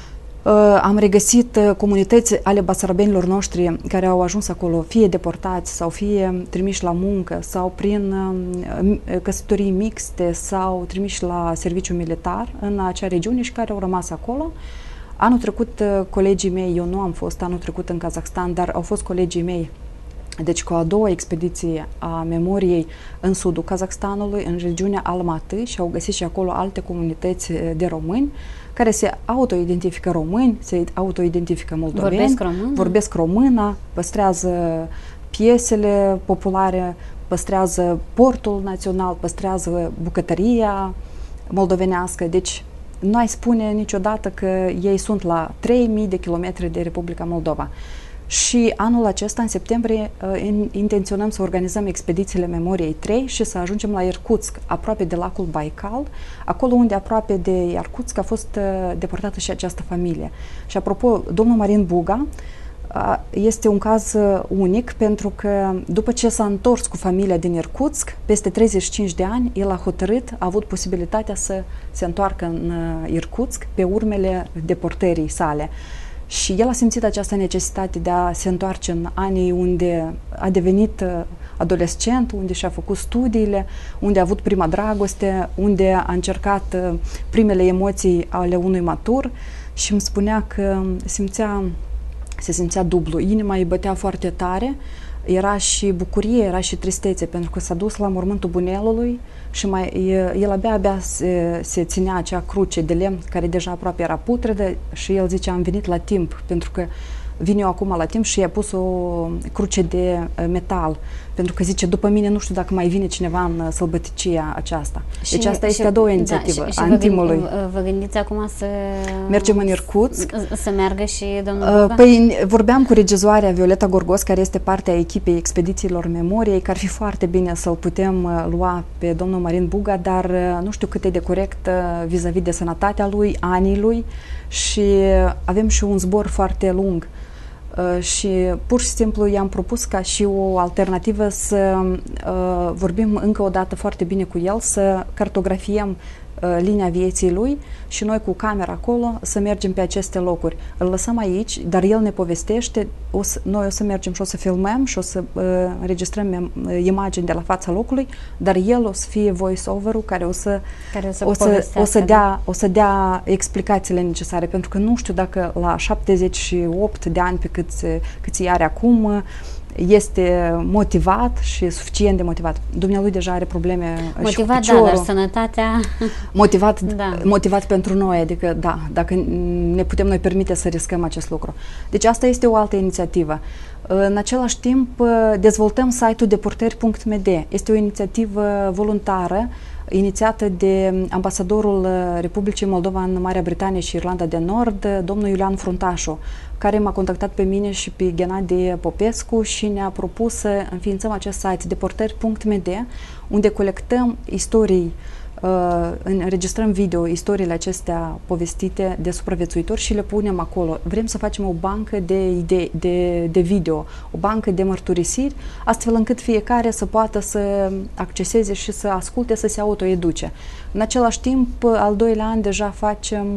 am regăsit comunități ale basarabenilor noștri care au ajuns acolo, fie deportați sau fie trimiși la muncă sau prin căsătorii mixte sau trimiși la serviciu militar în acea regiune și care au rămas acolo. Anul trecut colegii mei, eu nu am fost anul trecut în Kazahstan, dar au fost colegii mei, deci cu a doua expediție a memoriei în sudul Kazahstanului, în regiunea Almaty, și au găsit și acolo alte comunități de români care se autoidentifică români, se autoidentifică moldoveni, vorbesc română, păstrează piesele populare, păstrează portul național, păstrează bucătăria moldovenească. Deci nu ai spune niciodată că ei sunt la 3000 de kilometri de Republica Moldova. Și anul acesta, în septembrie, intenționăm să organizăm expedițiile Memoriei 3 și să ajungem la Irkutsk, aproape de lacul Baikal, acolo unde aproape de Irkutsk a fost deportată și această familie. Și apropo, domnul Marin Buga este un caz unic pentru că după ce s-a întors cu familia din Irkutsk, peste 35 de ani, el a hotărât, a avut posibilitatea să se întoarcă în Irkutsk pe urmele deportării sale. Și el a simțit această necesitate de a se întoarce în anii unde a devenit adolescent, unde și-a făcut studiile, unde a avut prima dragoste, unde a încercat primele emoții ale unui matur și îmi spunea că se simțea dublu. Inima îi bătea foarte tare, era și bucurie, era și tristețe, pentru că s-a dus la mormântul bunelului și el abia se ținea acea cruce de lemn care deja aproape era putredă și el zice, am venit la timp, pentru că vin eu acum la timp și i-a pus o cruce de metal, pentru că zice, după mine nu știu dacă mai vine cineva în sălbăticia aceasta. Deci asta este a doua inițiativă a timului. Vă gândiți acum să mergem în Irkutsk? Să meargă și domnul Buga? Păi vorbeam cu regizoarea Violeta Gorgos, care este parte a echipei Expedițiilor Memoriei, că ar fi foarte bine să-l putem lua pe domnul Marin Buga, dar nu știu cât e de corect vis-a-vis de sănătatea lui, anii lui, și avem și un zbor foarte lung. Și pur și simplu i-am propus ca și o alternativă să vorbim încă o dată foarte bine cu el, să cartografiem linia vieții lui și noi cu camera acolo să mergem pe aceste locuri. Îl lăsăm aici, dar el ne povestește, noi o să mergem și o să filmăm și o să înregistrăm imagini de la fața locului, dar el o să fie voice-over-ul care o să dea explicațiile necesare, pentru că nu știu dacă la 78 de ani pe cât are acum este motivat și suficient de motivat. Dumnealui deja are probleme motivat, și cu piciorul. Da, dar sănătatea... Motivat pentru noi, adică da, dacă ne putem noi permite să riscăm acest lucru. Deci asta este o altă inițiativă. În același timp, dezvoltăm site-ul deportări.md. Este o inițiativă voluntară inițiată de ambasadorul Republicii Moldova în Marea Britanie și Irlanda de Nord, domnul Iulian Fruntașu, care m-a contactat pe mine și pe Ghenadie Popescu și ne-a propus să înființăm acest site deportări.md, unde colectăm istorii, înregistrăm video, istoriile acestea povestite de supraviețuitori și le punem acolo. Vrem să facem o bancă de video, o bancă de mărturisiri, astfel încât fiecare să poată să acceseze și să asculte, să se autoeduce. În același timp, al doilea an deja facem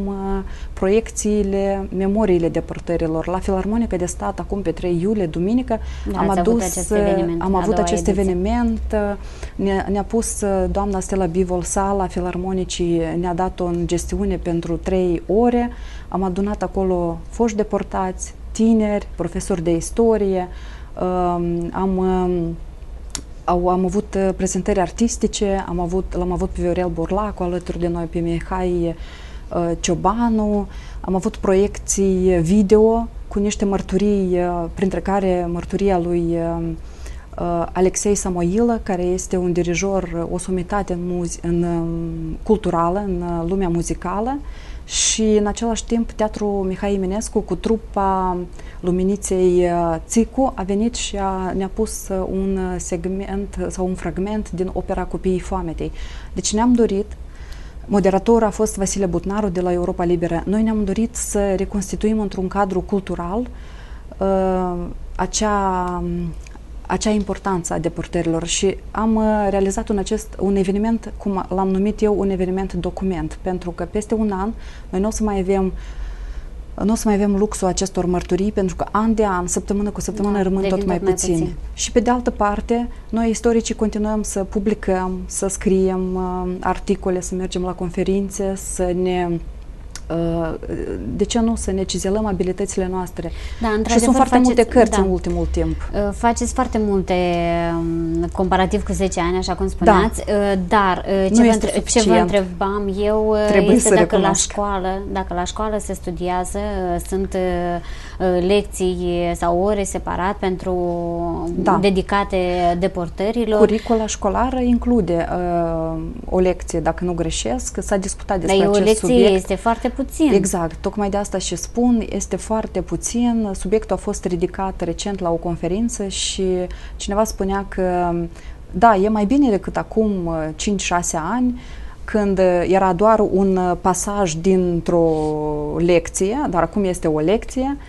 memoriile deportărilor. La Filarmonica de Stat, acum pe 3 iulie, duminică, am avut acest eveniment. Ne-a pus doamna Stella Bivol sala Filarmonicii, ne-a dat-o în gestiune pentru 3 ore. Am adunat acolo foști deportați, tineri, profesori de istorie, am avut prezentări artistice, l-am avut pe Viorel Borlacu alături de noi, pe Mihai Ciobanu, am avut proiecții video cu niște mărturii, printre care mărturia lui Alexei Samoilă, care este un dirijor, o somitate culturală, în lumea muzicală, și în același timp Teatrul Mihai Eminescu cu trupa Luminiței Țicu a venit și ne-a pus un segment sau un fragment din opera Copiii Foametei. Deci ne-am dorit, moderator a fost Vasile Butnaru de la Europa Liberă, noi ne-am dorit să reconstituim într-un cadru cultural acea importanță a deportărilor și am realizat un eveniment, cum l-am numit eu, un eveniment document, pentru că peste un an noi nu o să mai avem luxul acestor mărturii, pentru că an de an, săptămână cu săptămână, rămân tot mai puține. Și pe de altă parte, noi istoricii continuăm să publicăm, să scriem articole, să mergem la conferințe, de ce nu, să ne cizelăm abilitățile noastre. Da, și sunt foarte multe cărți în ultimul timp. Faceți foarte multe comparativ cu 10 ani, așa cum spuneați, dar ce vă întrebam eu este dacă la școală se studiază, sunt lecții sau ore separat dedicate deportărilor. Curicula școlară include o lecție, dacă nu greșesc, s-a discutat despre acest subiect. Dar o lecție este foarte puțin. Exact, tocmai de asta și spun, este foarte puțin. Subiectul a fost ridicat recent la o conferință și cineva spunea că da, e mai bine decât acum 5-6 ani, când era doar un pasaj dintr-o lecție, dar acum este o lecție.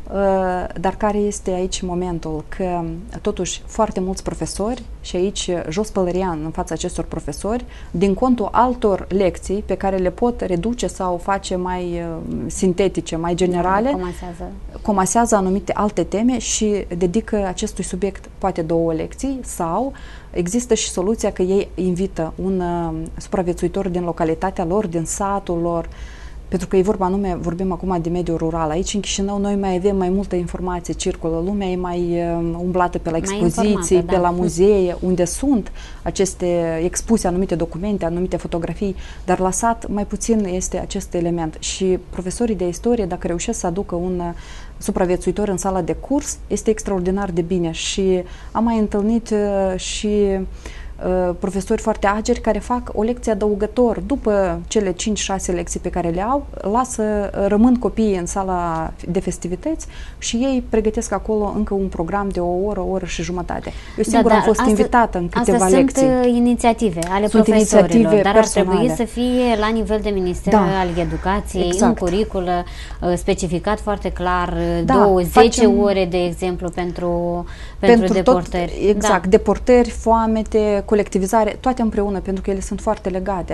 dar care este aici momentul? Că totuși foarte mulți profesori, și aici jos pălărian în fața acestor profesori, din contul altor lecții pe care le pot reduce sau face mai sintetice, mai generale, comasează anumite alte teme și dedică acestui subiect poate 2 lecții, sau există și soluția că ei invită un supraviețuitor din localitatea lor, din satul lor, pentru că e vorba anume, vorbim acum de mediul rural. Aici în Chișinău noi mai avem mai multă informație, circulă, lumea e mai umblată pe la expoziții, pe la muzee, unde sunt aceste expuse anumite documente, anumite fotografii, dar la sat mai puțin este acest element. Și profesorii de istorie, dacă reușesc să aducă un supraviețuitor în sala de curs, este extraordinar de bine. Și am mai întâlnit și profesori foarte ageri care fac o lecție adăugător după cele 5-6 lecții pe care le au, rămân copiii în sala de festivități și ei pregătesc acolo încă un program de o oră și jumătate. Eu singur am fost invitată în câteva lecții. Sunt inițiative ale profesorilor, dar personale. Ar trebui să fie la nivel de Minister al Educației, exact, în curiculă, specificat foarte clar, 10 ore, de exemplu, pentru deportări. Tot, exact, deportări, foamete, colectivizare, toate împreună, pentru că ele sunt foarte legate.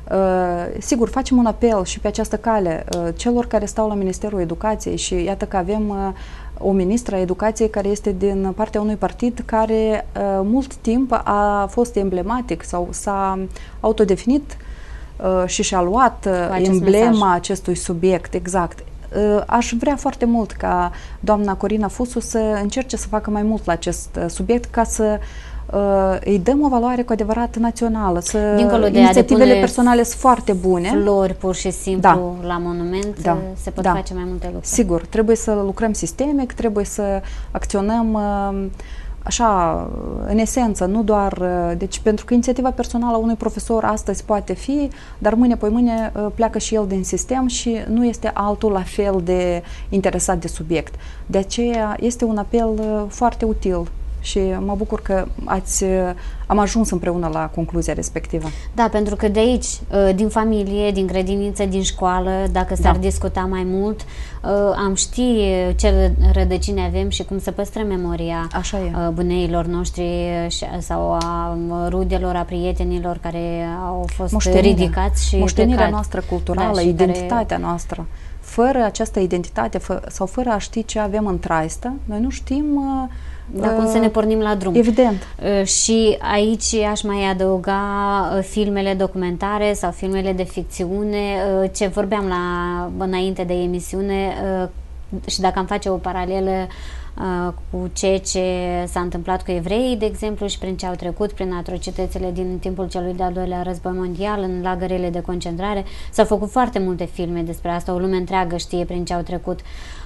Sigur, facem un apel și pe această cale celor care stau la Ministerul Educației și iată că avem o ministră a Educației care este din partea unui partid care mult timp a fost emblematic sau s-a autodefinit și și-a luat emblema acestui subiect, exact. Aș vrea foarte mult ca doamna Corina Fusu să încerce să facă mai mult la acest subiect ca să îi dăm o valoare cu adevărat națională. Inițiativele personale sunt foarte bune. Flori, pur și simplu, la monument, se pot face mai multe lucruri. Sigur, trebuie să lucrăm sistemic, trebuie să acționăm așa, în esență, nu doar, deci pentru că inițiativa personală a unui profesor astăzi poate fi, dar mâine, poi mâine pleacă și el din sistem și nu este altul la fel de interesat de subiect. De aceea este un apel foarte util și mă bucur că am ajuns împreună la concluzia respectivă. Da, pentru că de aici, din familie, din grădiniță, din școală, dacă s-ar discuta mai mult, am ști ce rădăcini avem și cum să păstrăm memoria buneilor noștri sau a rudelor, a prietenilor care au fost ridicați și moștenirea noastră culturală, identitatea noastră. Fără această identitate sau fără a ști ce avem în traistă, noi nu știm cum să ne pornim la drum. Evident. Și aici aș mai adăuga filmele documentare sau filmele de ficțiune, ce vorbeam înainte de emisiune, și dacă am face o paralelă cu ceea ce s-a întâmplat cu evreii, de exemplu, și prin ce au trecut, prin atrocitățile din timpul celui de-al doilea război mondial, în lagărele de concentrare. S-au făcut foarte multe filme despre asta, o lume întreagă știe prin ce au trecut.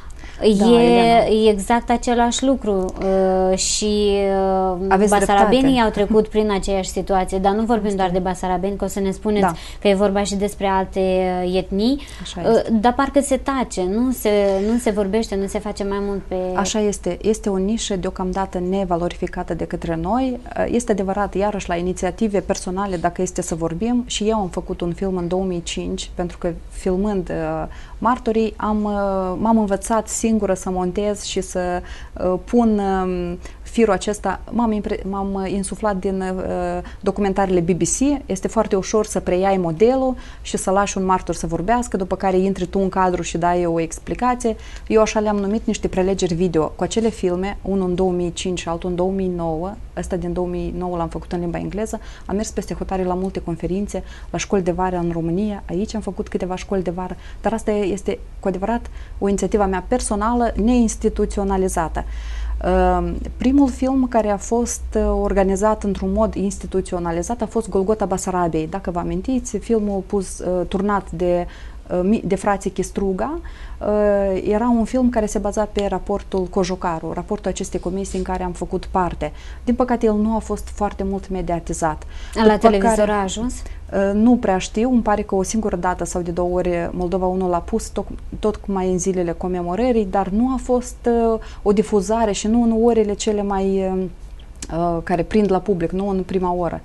E exact același lucru și basarabenii au trecut prin aceeași situație, dar nu vorbim doar de basarabeni, că o să ne spuneți că e vorba și despre alte etnii, dar parcă se tace, nu se vorbește, nu se face mai mult pe... Așa este, este o nișă deocamdată nevalorificată de către noi. Este adevărat, iarăși la inițiative personale, dacă este să vorbim, și eu am făcut un film în 2005, pentru că filmând Martorii m-am învățat singură să montez și să pun firul acesta. M-am insuflat din documentarele BBC. Este foarte ușor să preiai modelul și să lași un martor să vorbească, după care intri tu în cadru și dai o explicație. Eu așa le-am numit niște prelegeri video cu acele filme, unul în 2005 și altul în 2009. Ăsta din 2009 l-am făcut în limba engleză. Am mers peste hotare la multe conferințe, la școli de vară în România. Aici am făcut câteva școli de vară, dar asta este cu adevărat o inițiativă mea personală, neinstituționalizată. Primul film care a fost organizat într-un mod instituționalizat a fost Golgota Basarabiei. Dacă vă amintiți, filmul turnat de frații Chistruga, era un film care se baza pe raportul Cojocaru, raportul acestei comisii în care am făcut parte. Din păcate, el nu a fost foarte mult mediatizat. La televizor a ajuns? Nu prea știu, îmi pare că o singură dată sau de 2 ori Moldova 1 l-a pus, tot mai în zilele comemorării, dar nu a fost o difuzare și nu în orele cele mai care prind la public, nu în prima oră.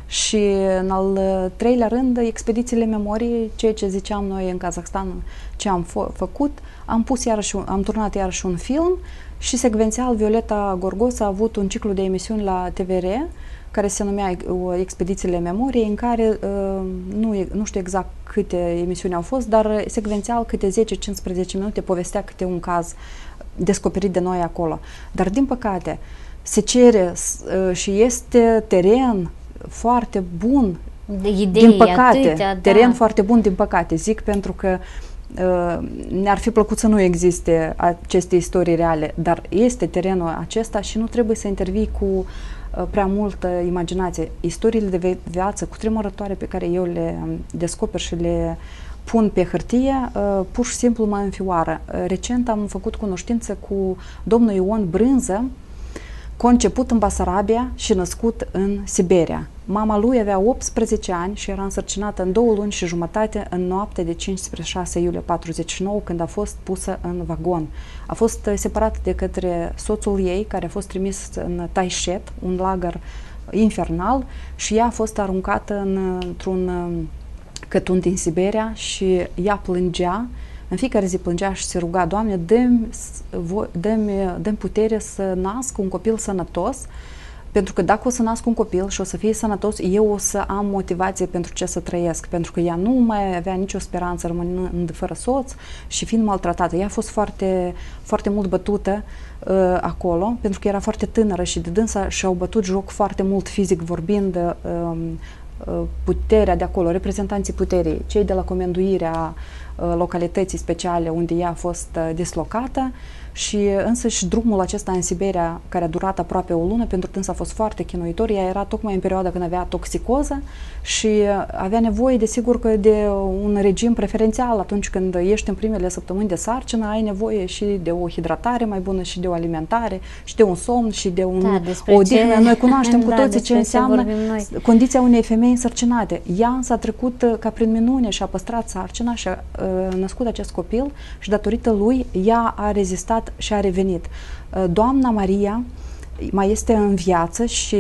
Și în al treilea rând, expedițiile memoriei, ceea ce ziceam noi în Kazakhstan, ce am făcut, am turnat iarăși un film și secvențial Violeta Gorgos a avut un ciclu de emisiuni la TVR care se numea Expedițiile Memoriei, în care nu știu exact câte emisiuni au fost, dar secvențial câte 10-15 minute povestea câte un caz descoperit de noi acolo. Dar din păcate se cere și este teren foarte bun, de idei, din păcate, atâtea, teren foarte bun, din păcate, zic, pentru că ne-ar fi plăcut să nu existe aceste istorii reale, dar este terenul acesta și nu trebuie să intervii cu prea multă imaginație. Istoriile de viață cutremurătoare pe care eu le descoper și le pun pe hârtie, pur și simplu mă înfioară. Recent am făcut cunoștință cu domnul Ion Brânză, conceput în Basarabia și născut în Siberia. Mama lui avea 18 ani și era însărcinată în 2 luni și jumătate în noapte de 15-6 iulie 49, când a fost pusă în vagon. A fost separată de către soțul ei, care a fost trimis în Taishet, un lagăr infernal, și ea a fost aruncată într-un cătun din Siberia și ea plângea. În fiecare zi plângea și se ruga: Doamne, dă-mi putere să nasc un copil sănătos, pentru că dacă o să nasc un copil și o să fie sănătos, eu o să am motivație pentru ce să trăiesc, pentru că ea nu mai avea nicio speranță rămânând fără soț și fiind maltratată. Ea a fost foarte, foarte mult bătută acolo, pentru că era foarte tânără și de dânsa și-au bătut joc foarte mult fizic vorbind puterea de acolo, reprezentanții puterii, cei de la comenduirea localității speciale unde ea a fost dislocată, și însă și drumul acesta în Siberia, care a durat aproape o lună, pentru dânsa a fost foarte chinuitor. Ea era tocmai în perioada când avea toxicoză și avea nevoie, desigur, că de un regim preferențial. Atunci când ești în primele săptămâni de sarcină, ai nevoie și de o hidratare mai bună, și de o alimentare, și de un somn, și de o odihnă. Noi cunoaștem cu toții ce înseamnă condiția unei femei însărcinate. Ea însă a trecut ca prin minune și a păstrat sarcina și a născut acest copil și datorită lui ea a rezistat și a revenit. Doamna Maria mai este în viață și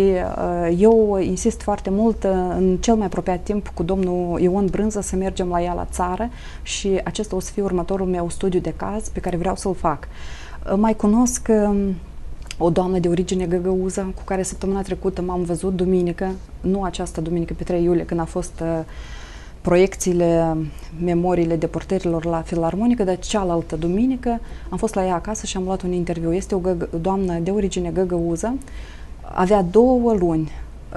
eu insist foarte mult în cel mai apropiat timp cu domnul Ion Brânză să mergem la ea la țară și acesta o să fie următorul meu studiu de caz pe care vreau să-l fac. Mai cunosc o doamnă de origine găgăuză cu care săptămâna trecută m-am văzut duminică, nu această duminică, pe 3 iulie, când a fost proiecțiile, memoriile deportărilor la Filarmonică, dar cealaltă duminică am fost la ea acasă și am luat un interviu. Este o doamnă de origine găgăuză, avea 2 luni,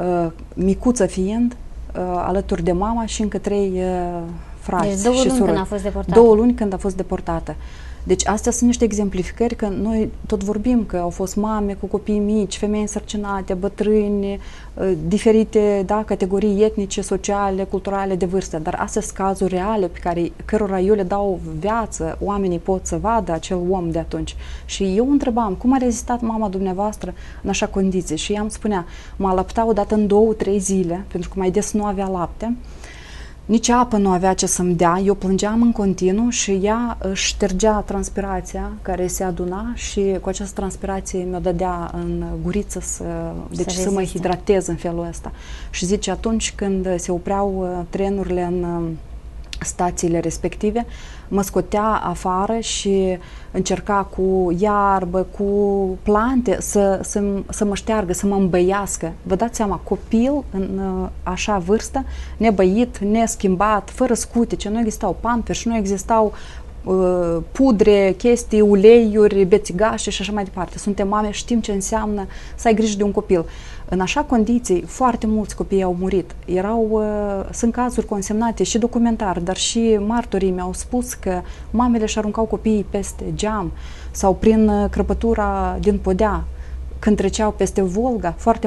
micuță fiind, alături de mama și încă 3 frați. Deci 2 și luni surori. când a fost deportată. 2 luni când a fost deportată. Deci astea sunt niște exemplificări, că noi tot vorbim că au fost mame cu copii mici, femei însărcinate, bătrâni, diferite categorii etnice, sociale, culturale, de vârstă, dar astea sunt cazuri reale pe cărora eu le dau viață, oamenii pot să vadă acel om de atunci. Și eu întrebam, cum a rezistat mama dumneavoastră în așa condiții? Și ea îmi spunea, mă alăpta odată în 2-3 zile, pentru că mai des nu avea lapte, nici apă nu avea ce să-mi dea, eu plângeam în continuu și ea își ștergea transpirația care se aduna și cu această transpirație mi-o dădea în guriță să mă hidratez în felul ăsta. Și zice, atunci când se opreau trenurile în stațiile respective, mă scotea afară și încerca cu iarbă, cu plante să mă șteargă, să mă îmbăiască. Vă dați seama, copil în așa vârstă, nebăit, neschimbat, fără scutece, nu existau pampers, nu existau pudre, chestii, uleiuri, bețigașe și așa mai departe. Suntem mame, știm ce înseamnă să ai grijă de un copil. În așa condiții, foarte mulți copii au murit. Sunt cazuri consemnate și documentar, dar și martorii mi-au spus că mamele își aruncau copiii peste geam sau prin crăpătura din podea. Când treceau peste Volga, foarte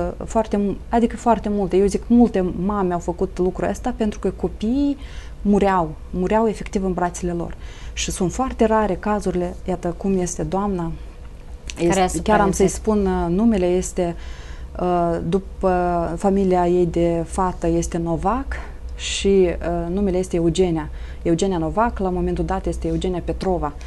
multe, eu zic multe mame au făcut lucrul ăsta pentru că copiii mureau efectiv în brațele lor. Și sunt foarte rare cazurile, iată cum este doamna, chiar am să-i spun numele, este după familia ei de fată este Novac și numele este Eugenia Novac, la momentul dat este Eugenia Petrova.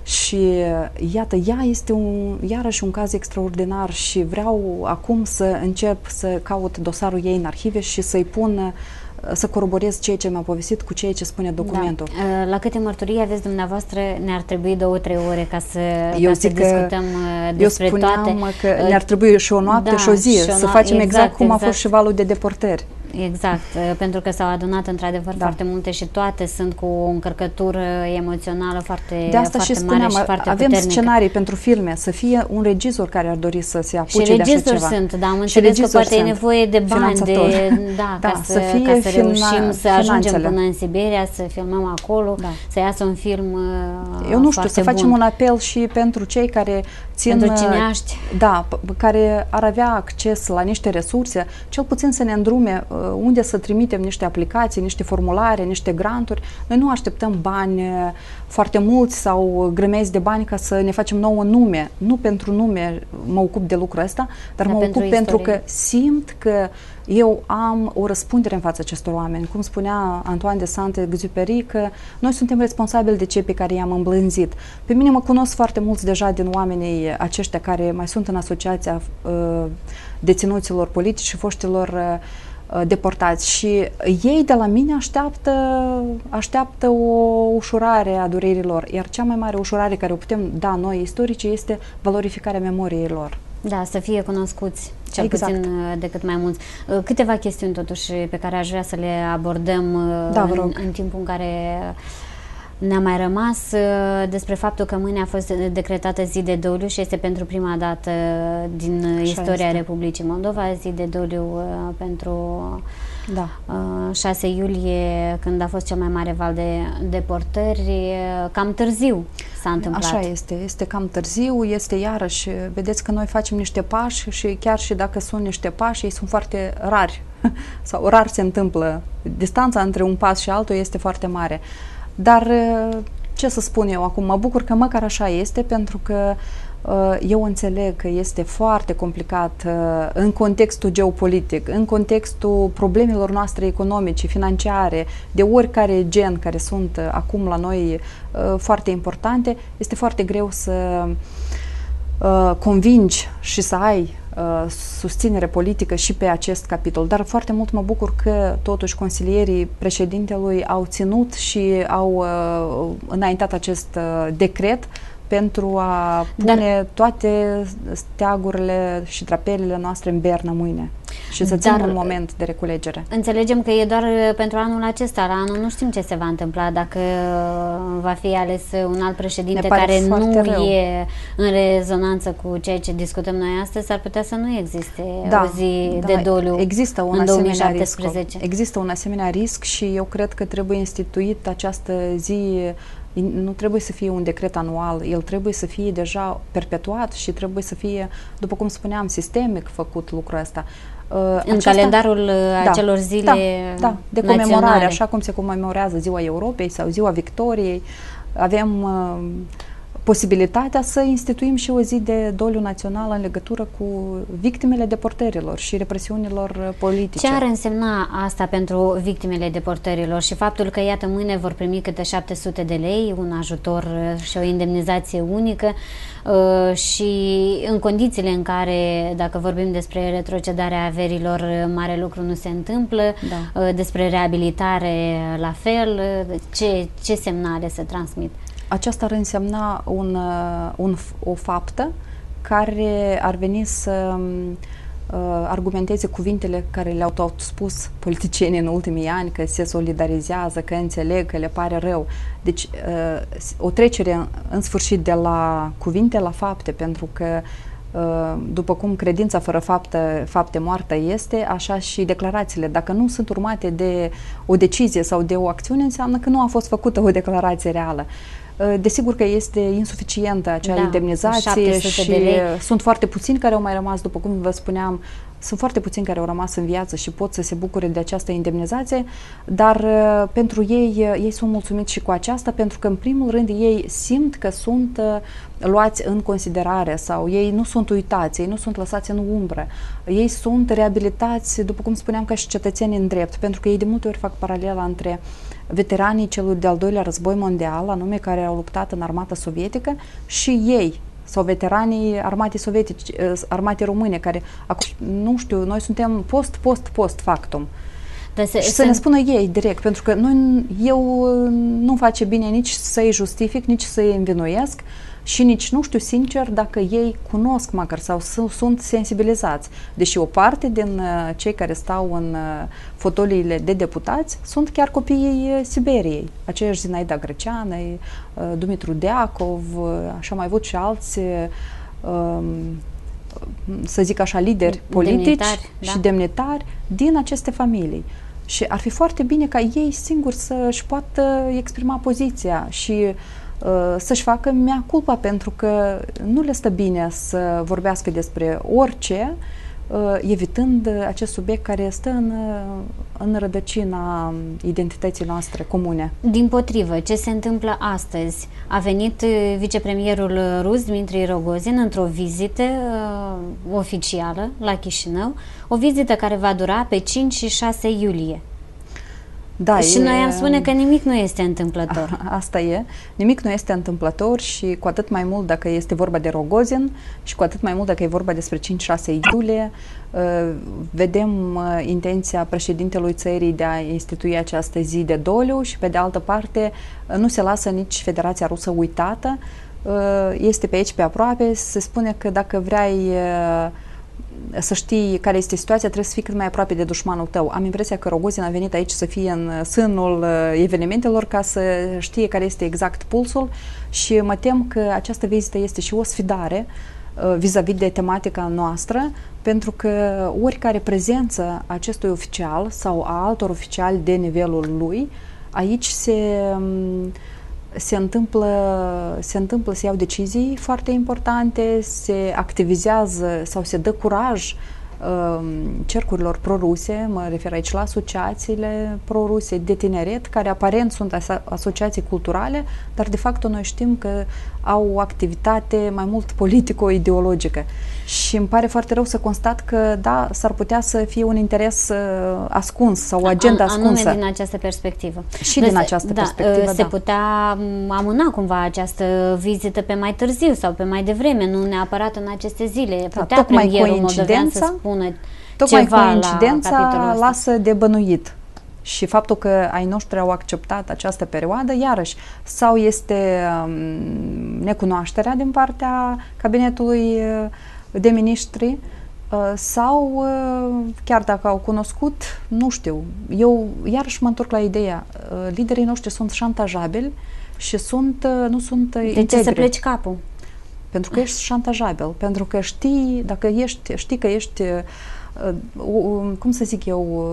Și iată, ea este iarăși un caz extraordinar și vreau acum să încep să caut dosarul ei în arhive și să-i pun, să coroborez ceea ce mi-a povestit cu ceea ce spune documentul. Da. La câte mărturii aveți dumneavoastră? Ne-ar trebui 2-3 ore ca să discutăm despre toate. Eu spuneam că ne-ar trebui și o noapte și o zi, să facem exact cum a fost și valul de deportări. Exact, pentru că s-au adunat într-adevăr foarte multe și toate sunt cu o încărcătură emoțională foarte, de asta foarte și spuneam, mare și foarte avem puternică. Scenarii pentru filme, să fie un regizor care ar dori să se apuce de așa ceva. Și regizori sunt, da, am înțeles că poate e nevoie de bani, ca să reușim să ajungem până în Siberia, să filmăm acolo, să iasă un film Eu nu știu, să facem un apel și pentru cei care țin... Pentru cineaști. Da, care ar avea acces la niște resurse, cel puțin să ne îndrume unde să trimitem niște aplicații, niște formulare, niște granturi. Noi nu așteptăm bani foarte mulți sau grămezi de bani ca să ne facem nouă nume. Nu pentru nume mă ocup de lucrul ăsta, dar mă ocup pentru că simt că eu am o răspundere în fața acestor oameni. Cum spunea Antoine de Saint-Exupéry, că noi suntem responsabili de cei pe care i-am îmblânzit. Pe mine mă cunosc foarte mulți deja din oamenii aceștia care mai sunt în asociația deținuților politici și foștilor deportați și ei de la mine așteaptă o ușurare a durerilor, iar cea mai mare ușurare care o putem da noi istorici este valorificarea memoriei lor. Da, să fie cunoscuți cel puțin de cât mai mulți. Câteva chestiuni totuși pe care aș vrea să le abordăm în timpul în care ne-a mai rămas, despre faptul că mâine a fost decretată zi de doliu și este pentru prima dată din istoria Republicii Moldova zi de doliu pentru 6 iulie, când a fost cel mai mare val de deportări. Cam târziu s-a întâmplat. Așa este cam târziu, este iarăși, vedeți că noi facem niște pași și chiar și dacă sunt niște pași, ei sunt foarte rari sau rar se întâmplă. Distanța între un pas și altul este foarte mare. Dar ce să spun eu acum, mă bucur că măcar așa este, pentru că eu înțeleg că este foarte complicat în contextul geopolitic, în contextul problemelor noastre economice, financiare, de oricare gen care sunt acum la noi foarte importante, este foarte greu să convingi și să ai susținere politică și pe acest capitol, dar foarte mult mă bucur că totuși consilierii președintelui au ținut și au înaintat acest decret pentru a pune toate steagurile și drapelele noastre în bernă mâine și să ținem un moment de reculegere. Înțelegem că e doar pentru anul acesta, la anul nu știm ce se va întâmpla, dacă va fi ales un alt președinte care nu e în rezonanță cu ceea ce discutăm noi astăzi, ar putea să nu existe o zi de doliu în 2017. Există un asemenea risc și eu cred că trebuie instituit această zi. Nu trebuie să fie un decret anual, el trebuie să fie deja perpetuat și trebuie să fie, după cum spuneam, sistemic făcut lucrul ăsta. În calendarul acelor zile de comemorare, așa cum se comemorează Ziua Europei sau Ziua Victoriei, avem posibilitatea să instituim și o zi de doliu național în legătură cu victimele deportărilor și represiunilor politice. Ce ar însemna asta pentru victimele deportărilor și faptul că, iată, mâine vor primi câte 700 de lei, un ajutor și o indemnizație unică și în condițiile în care, dacă vorbim despre retrocedarea averilor, mare lucru nu se întâmplă, despre reabilitare la fel, ce semnale se transmit? Aceasta ar însemna o faptă care ar veni să argumenteze cuvintele care le-au tot spus politicienii în ultimii ani, că se solidarizează, că înțeleg, că le pare rău. Deci o trecere în sfârșit de la cuvinte la fapte, pentru că după cum credința fără fapte moartă este, așa și declarațiile. Dacă nu sunt urmate de o decizie sau de o acțiune, înseamnă că nu a fost făcută o declarație reală. Desigur că este insuficientă acea indemnizație și sunt foarte puțini care au mai rămas, după cum vă spuneam, sunt foarte puțini care au rămas în viață și pot să se bucure de această indemnizație, dar pentru ei sunt mulțumiți și cu aceasta, pentru că în primul rând ei simt că sunt luați în considerare sau ei nu sunt uitați, ei nu sunt lăsați în umbră, ei sunt reabilitați, după cum spuneam, ca și cetățeni în drept, pentru că ei de multe ori fac paralela între veteranii celui de-al doilea război mondial, anume care au luptat în armata sovietică, și ei, sau veteranii armatei sovietice, armatei române, care, nu știu, noi suntem post factum. Și să ne spună ei direct, pentru că eu nu face bine nici să-i justific, nici să-i învinuiesc și nici nu știu sincer dacă ei cunosc măcar sau sunt sensibilizați. Deși o parte din cei care stau în fotoliile de deputați sunt chiar copiii Siberiei. Aceiași Zinaida Greceană, Dumitru Deacov, așa mai avut și alți, să zic așa, lideri politici și demnitari din aceste familii. Și ar fi foarte bine ca ei singuri să-și poată exprima poziția și să-și facă mea culpa, pentru că nu le stă bine să vorbească despre orice, evitând acest subiect care stă în rădăcina identității noastre comune. Dimpotrivă, ce se întâmplă astăzi? A venit vicepremierul rus, Dmitri Rogozin, într-o vizită oficială la Chișinău, o vizită care va dura pe 5 și 6 iulie. Da, și noi am spune că nimic nu este întâmplător. Asta e. Nimic nu este întâmplător și cu atât mai mult dacă este vorba de Rogozin și cu atât mai mult dacă e vorba despre 5-6 iulie. Vedem intenția președintelui țării de a institui această zi de doliu și pe de altă parte nu se lasă nici Federația Rusă uitată. Este pe aici pe aproape. Se spune că dacă vrei să știi care este situația, trebuie să fii cât mai aproape de dușmanul tău. Am impresia că Rogozin a venit aici să fie în sânul evenimentelor ca să știe care este exact pulsul și mă tem că această vizită este și o sfidare vis-a-vis de tematica noastră, pentru că oricare prezență acestui oficial sau a altor oficiali de nivelul lui, aici se întâmplă să iau decizii foarte importante, se activizează sau se dă curaj cercurilor proruse, mă refer aici la asociațiile proruse de tineret, care aparent sunt asociații culturale, dar de fapt noi știm că au o activitate mai mult politico-ideologică. Și îmi pare foarte rău să constat că, da, s-ar putea să fie un interes ascuns sau o agenda ascunsă. Anume din această perspectivă. Și din această perspectivă, se putea amâna cumva această vizită pe mai târziu sau pe mai devreme, nu neapărat în aceste zile. Putea premierul moldovean să spună ceva coincidența lasă de bănuit. Și faptul că ai noștri au acceptat această perioadă, iarăși, sau este necunoașterea din partea cabinetului de miniștri, sau chiar dacă au cunoscut, nu știu. Eu iarăși mă întorc la ideea, liderii noștri sunt șantajabili și nu sunt integri. De ce să pleci capul? Pentru că ești șantajabil, pentru că știi că ești, cum să zic eu,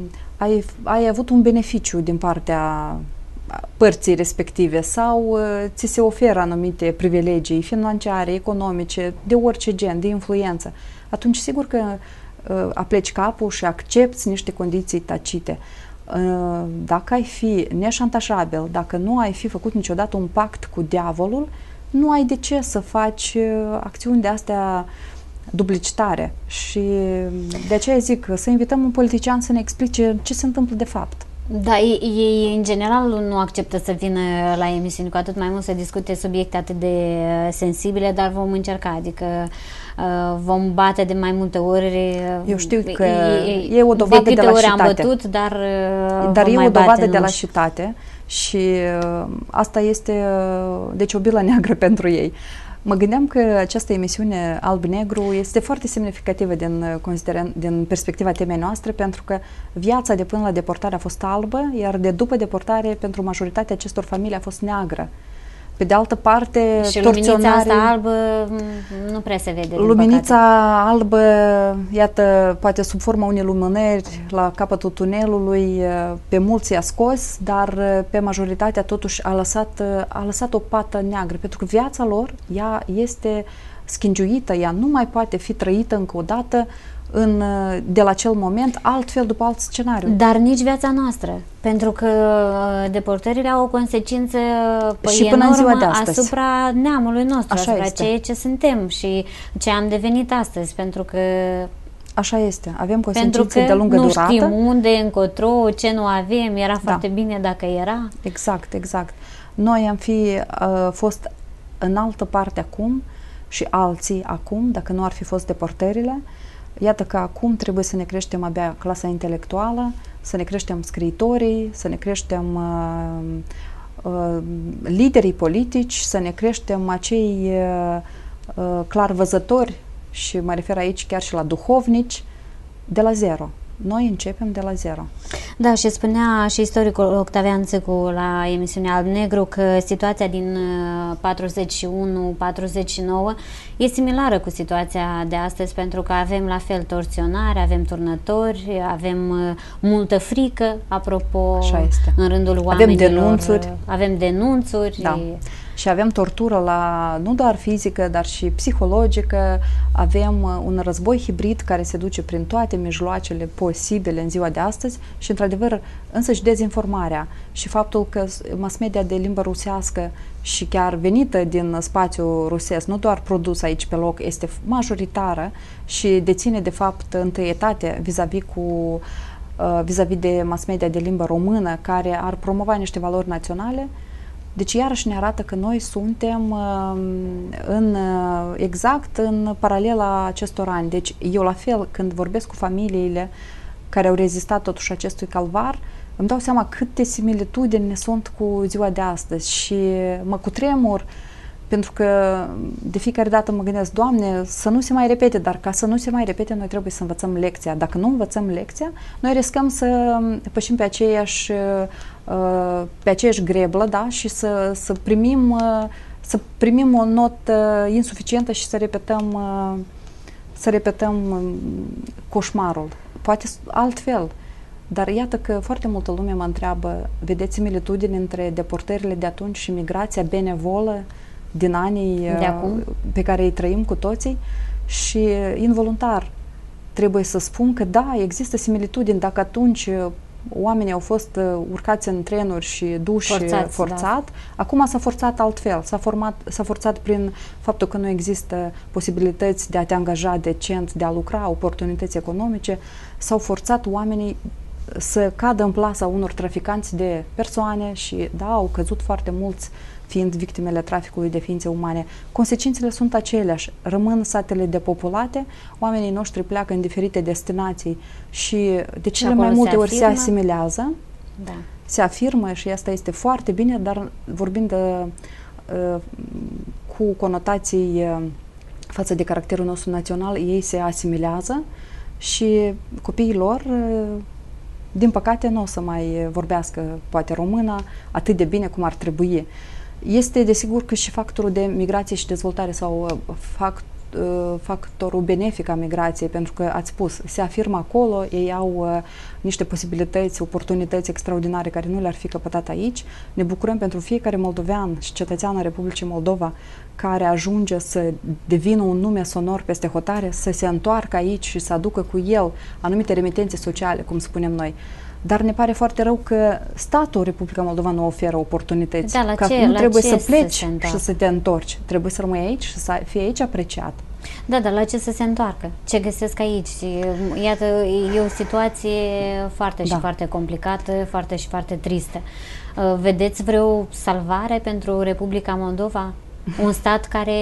ai avut un beneficiu din partea părții respective sau ți se oferă anumite privilegii financiare, economice, de orice gen, de influență. Atunci sigur că apleci capul și accepți niște condiții tacite. Dacă ai fi neșantajabil, dacă nu ai fi făcut niciodată un pact cu diavolul, nu ai de ce să faci acțiuni de astea duplicitare. Și de aceea zic să invităm un politician să ne explice ce se întâmplă de fapt. Da, ei în general nu acceptă să vină la emisiuni, cu atât mai mult să discute subiecte atât de sensibile, dar vom încerca, adică vom bate de mai multe ori. Eu știu că e o dovadă de lașitate. Am bătut, dar e o dovadă de lașitate și asta este deci o bilă neagră pentru ei. Mă gândeam că această emisiune Alb-Negru este foarte semnificativă din perspectiva temei noastre, pentru că viața de până la deportare a fost albă, iar de după deportare pentru majoritatea acestor familii a fost neagră. Pe de altă parte, și luminița asta albă nu prea se vede. Luminița albă, iată, poate sub forma unei lumânări la capătul tunelului, pe mulți i-a scos, dar pe majoritatea totuși a lăsat o pată neagră, pentru că viața lor, ea este schingiuită, ea nu mai poate fi trăită încă o dată de la acel moment, altfel după alt scenariu. Dar nici viața noastră, pentru că deportările au o consecință și până în ziua de astăzi asupra neamului nostru, așa asupra este. ceea ce suntem și ce am devenit astăzi, pentru că Așa este. Avem Pentru consecințe că de lungă nu durată. știm unde, încotro, ce nu avem, era foarte bine dacă era. Exact, exact. Noi am fi fost în altă parte acum și alții acum, dacă nu ar fi fost deportările. Iată că acum trebuie să ne creștem abia clasa intelectuală, să ne creștem scriitorii, să ne creștem liderii politici, să ne creștem acei clarvăzători, și mă refer aici chiar și la duhovnici, de la zero. Noi începem de la zero. Da, și spunea și istoricul Octavian Țâcu la emisiunea Alb-Negru că situația din 41-49 e similară cu situația de astăzi, pentru că avem la fel torționari, avem turnători, avem multă frică, apropo, în rândul oamenilor. Avem denunțuri. Da. Și avem tortură nu doar fizică, dar și psihologică. Avem un război hibrid care se duce prin toate mijloacele posibile în ziua de astăzi și, într-adevăr, însăși dezinformarea și faptul că mass media de limbă rusească și chiar venită din spațiul rusesc, nu doar produs aici pe loc, este majoritară și deține, de fapt, întâietate vis-a-vis de mass media de limbă română, care ar promova niște valori naționale. Deci iarăși ne arată că noi suntem exact în paralela acestor ani. Deci eu la fel, când vorbesc cu familiile care au rezistat totuși acestui calvar, îmi dau seama câte similitudini sunt cu ziua de astăzi și mă cutremur, pentru că de fiecare dată mă gândesc, Doamne, să nu se mai repete, dar ca să nu se mai repete, noi trebuie să învățăm lecția. Dacă nu învățăm lecția, noi riscăm să pășim pe aceeași greblă, da? Și să primim o notă insuficientă și să repetăm coșmarul. Poate altfel. Dar iată că foarte multă lume mă întreabă, vedeți similitudini între deportările de atunci și migrația benevolă din anii pe care îi trăim cu toții? Și involuntar trebuie să spun că da, există similitudini. Dacă atunci oamenii au fost urcați în trenuri și duși forțat, acum s-a forțat altfel. S-a forțat prin faptul că nu există posibilități de a te angaja decent, de a lucra, oportunități economice. S-au forțat oamenii să cadă în plasa unor traficanți de persoane și da, au căzut foarte mulți fiind victimele traficului de ființe umane. Consecințele sunt aceleași. Rămân satele depopulate, oamenii noștri pleacă în diferite destinații și de cele mai multe ori se asimilează, se afirmă și asta este foarte bine, dar vorbind cu conotații față de caracterul nostru național, ei se asimilează și copiii lor, din păcate, nu o să mai vorbească poate română atât de bine cum ar trebui. Este desigur că și factorul de migrație și dezvoltare sau factorul benefic a migrației, pentru că ați spus, se afirmă acolo, ei au niște posibilități, oportunități extraordinare care nu le-ar fi căpătat aici. Ne bucurăm pentru fiecare moldovean și cetățean al Republicii Moldova care ajunge să devină un nume sonor peste hotare, să se întoarcă aici și să aducă cu el anumite remitențe sociale, cum spunem noi. Dar ne pare foarte rău că statul Republica Moldova nu oferă oportunități. Nu trebuie să pleci și să te întorci. Trebuie să rămâi aici și să fii aici apreciat. Da, dar la ce să se întoarcă? Ce găsesc aici? Iată, e o situație foarte și foarte complicată, foarte și foarte tristă. Vedeți vreo salvare pentru Republica Moldova? Un stat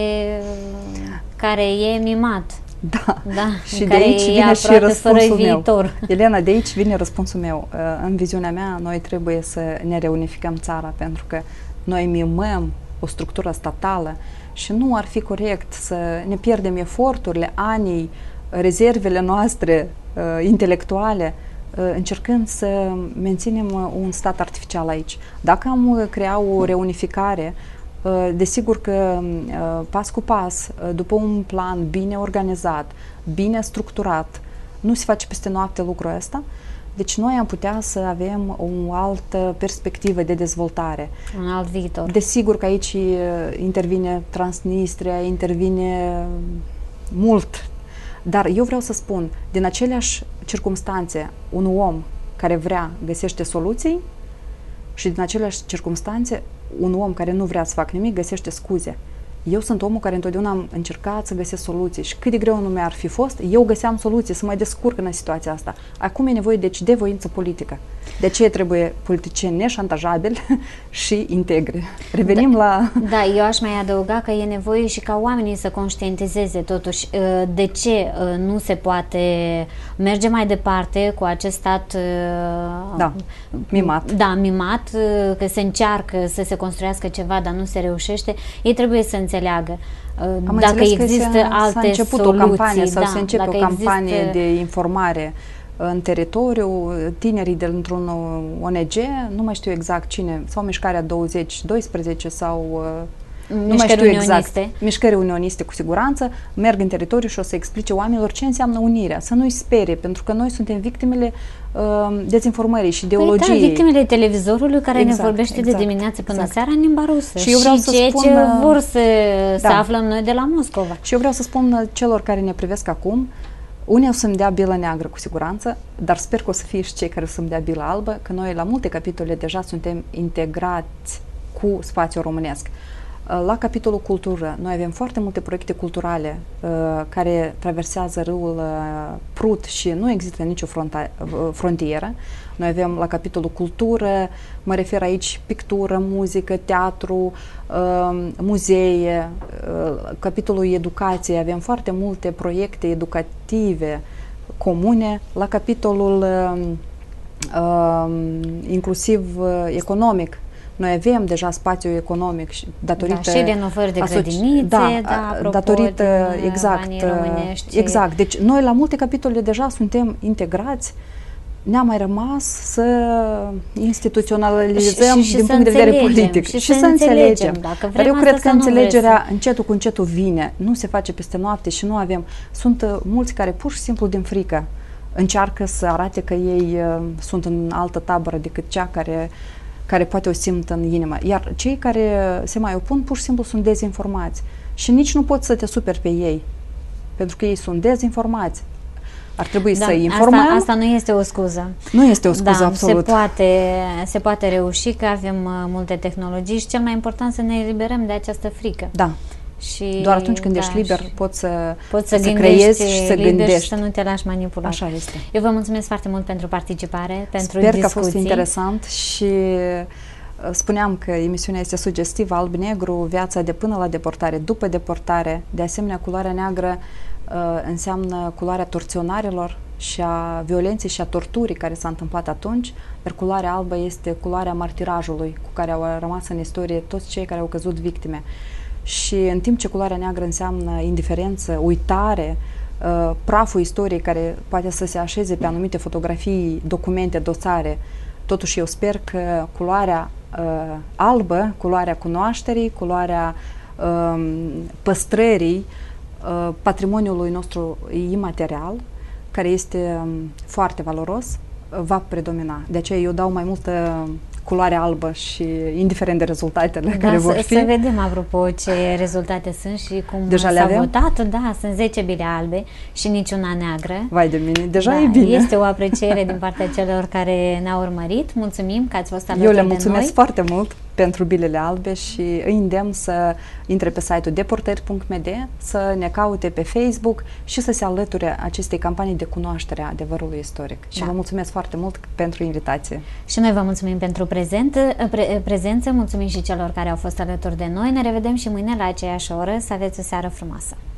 care e mimat. Da. Și de aici vine și răspunsul meu. Elena, de aici vine răspunsul meu. În viziunea mea, noi trebuie să ne reunificăm țara, pentru că noi mimăm o structură statală și nu ar fi corect să ne pierdem eforturile, anii, rezervele noastre intelectuale, încercând să menținem un stat artificial aici. Dacă am crea o reunificare, desigur că pas cu pas, după un plan bine organizat, bine structurat, nu se face peste noapte lucrul ăsta, deci noi am putea să avem o altă perspectivă de dezvoltare. Un alt viitor. Desigur că aici intervine Transnistria, intervine mult, dar eu vreau să spun, din aceleași circumstanțe, un om care vrea găsește soluții și din aceleași circumstanțe un om care nu vrea să facă nimic găsește scuze. Eu sunt omul care întotdeauna am încercat să găsesc soluții și cât de greu nu mi-ar fi fost, eu găseam soluții să mă descurc în situația asta. Acum e nevoie deci de voință politică. De aceea trebuie politicieni neșantajabili și integri. Revenim la... Da, eu aș mai adăuga că e nevoie și ca oamenii să conștientizeze totuși de ce nu se poate merge mai departe cu acest stat mimat. Da, mimat, că se încearcă să se construiască ceva, dar nu se reușește. Ei trebuie să înțeleagă dacă există alte s-a început soluții. O campanie sau se începe o campanie există... de informare în teritoriu, tinerii dintr-un ONG, nu mai știu exact cine, sau Mișcarea 2012 sau... nu mai știu exact. Mișcări unioniste cu siguranță, merg în teritoriu și o să explice oamenilor ce înseamnă unirea, să nu-i sperie, pentru că noi suntem victimele dezinformării și ideologiei. Păi da, victimele televizorului care ne vorbește de dimineață până seara în limba rusă. Și eu vreau să spun, ce vor să aflăm noi de la Moscova. Și eu vreau să spun celor care ne privesc acum, unii o să-mi dea bilă neagră cu siguranță, dar sper că o să fie și cei care o să-mi dea bilă albă, că noi la multe capitole deja suntem integrați cu spațiul românesc. La capitolul cultură, noi avem foarte multe proiecte culturale care traversează râul Prut și nu există nicio frontieră. Noi avem la capitolul cultură, mă refer aici pictură, muzică, teatru, muzee, capitolul educație, avem foarte multe proiecte educative comune. La capitolul inclusiv economic, noi avem deja spațiu economic și datorită... și renovări de grădinițe, datorită, exact. Deci noi la multe capitole deja suntem integrați, ne-a mai rămas să instituționalizăm din punct de vedere politic și să înțelegem. Dar eu cred că înțelegerea încetul cu încetul vine, nu se face peste noapte și nu avem... Sunt mulți care pur și simplu din frică încearcă să arate că ei sunt în altă tabără decât cea care poate o simt în inimă. Iar cei care se mai opun, pur și simplu sunt dezinformați. Și nici nu poți să te superi pe ei, pentru că ei sunt dezinformați. Ar trebui să informăm. Asta nu este o scuză. Nu este o scuză, absolut. Se poate reuși, că avem multe tehnologii și cel mai important să ne eliberăm de această frică. Da. Și doar atunci când ești liber poți să creezi și să gândești. Și să nu te lași manipulat. Așa este. Eu vă mulțumesc foarte mult pentru participare, pentru discuții. Sper că a fost interesant și spuneam că emisiunea este sugestivă, alb-negru, viața de până la deportare, după deportare. De asemenea, culoarea neagră înseamnă culoarea torționarilor și a violenței și a torturii care s-a întâmplat atunci, iar culoarea albă este culoarea martirajului cu care au rămas în istorie toți cei care au căzut victime. Și în timp ce culoarea neagră înseamnă indiferență, uitare, praful istoriei care poate să se așeze pe anumite fotografii, documente, dosare, totuși eu sper că culoarea albă, culoarea cunoașterii, culoarea păstrării patrimoniului nostru imaterial, care este foarte valoros, va predomina. De aceea eu dau mai multă culoare albă și indiferent de rezultatele care vor fi. Să vedem, apropo, ce rezultate sunt și cum deja s-a votat. Da, sunt 10 bile albe și niciuna neagră. Vai de mine, deja e bine. Este o apreciere din partea celor care ne-au urmărit. Mulțumim că ați fost alături de noi. Eu le mulțumesc foarte mult pentru bilele albe și îi îndemn să intre pe site-ul deporteri.md, să ne caute pe Facebook și să se alăture acestei campanii de cunoaștere a adevărului istoric. Și vă mulțumesc foarte mult pentru invitație. Și noi vă mulțumim pentru prezență, mulțumim și celor care au fost alături de noi. Ne revedem și mâine la aceeași oră. Să aveți o seară frumoasă!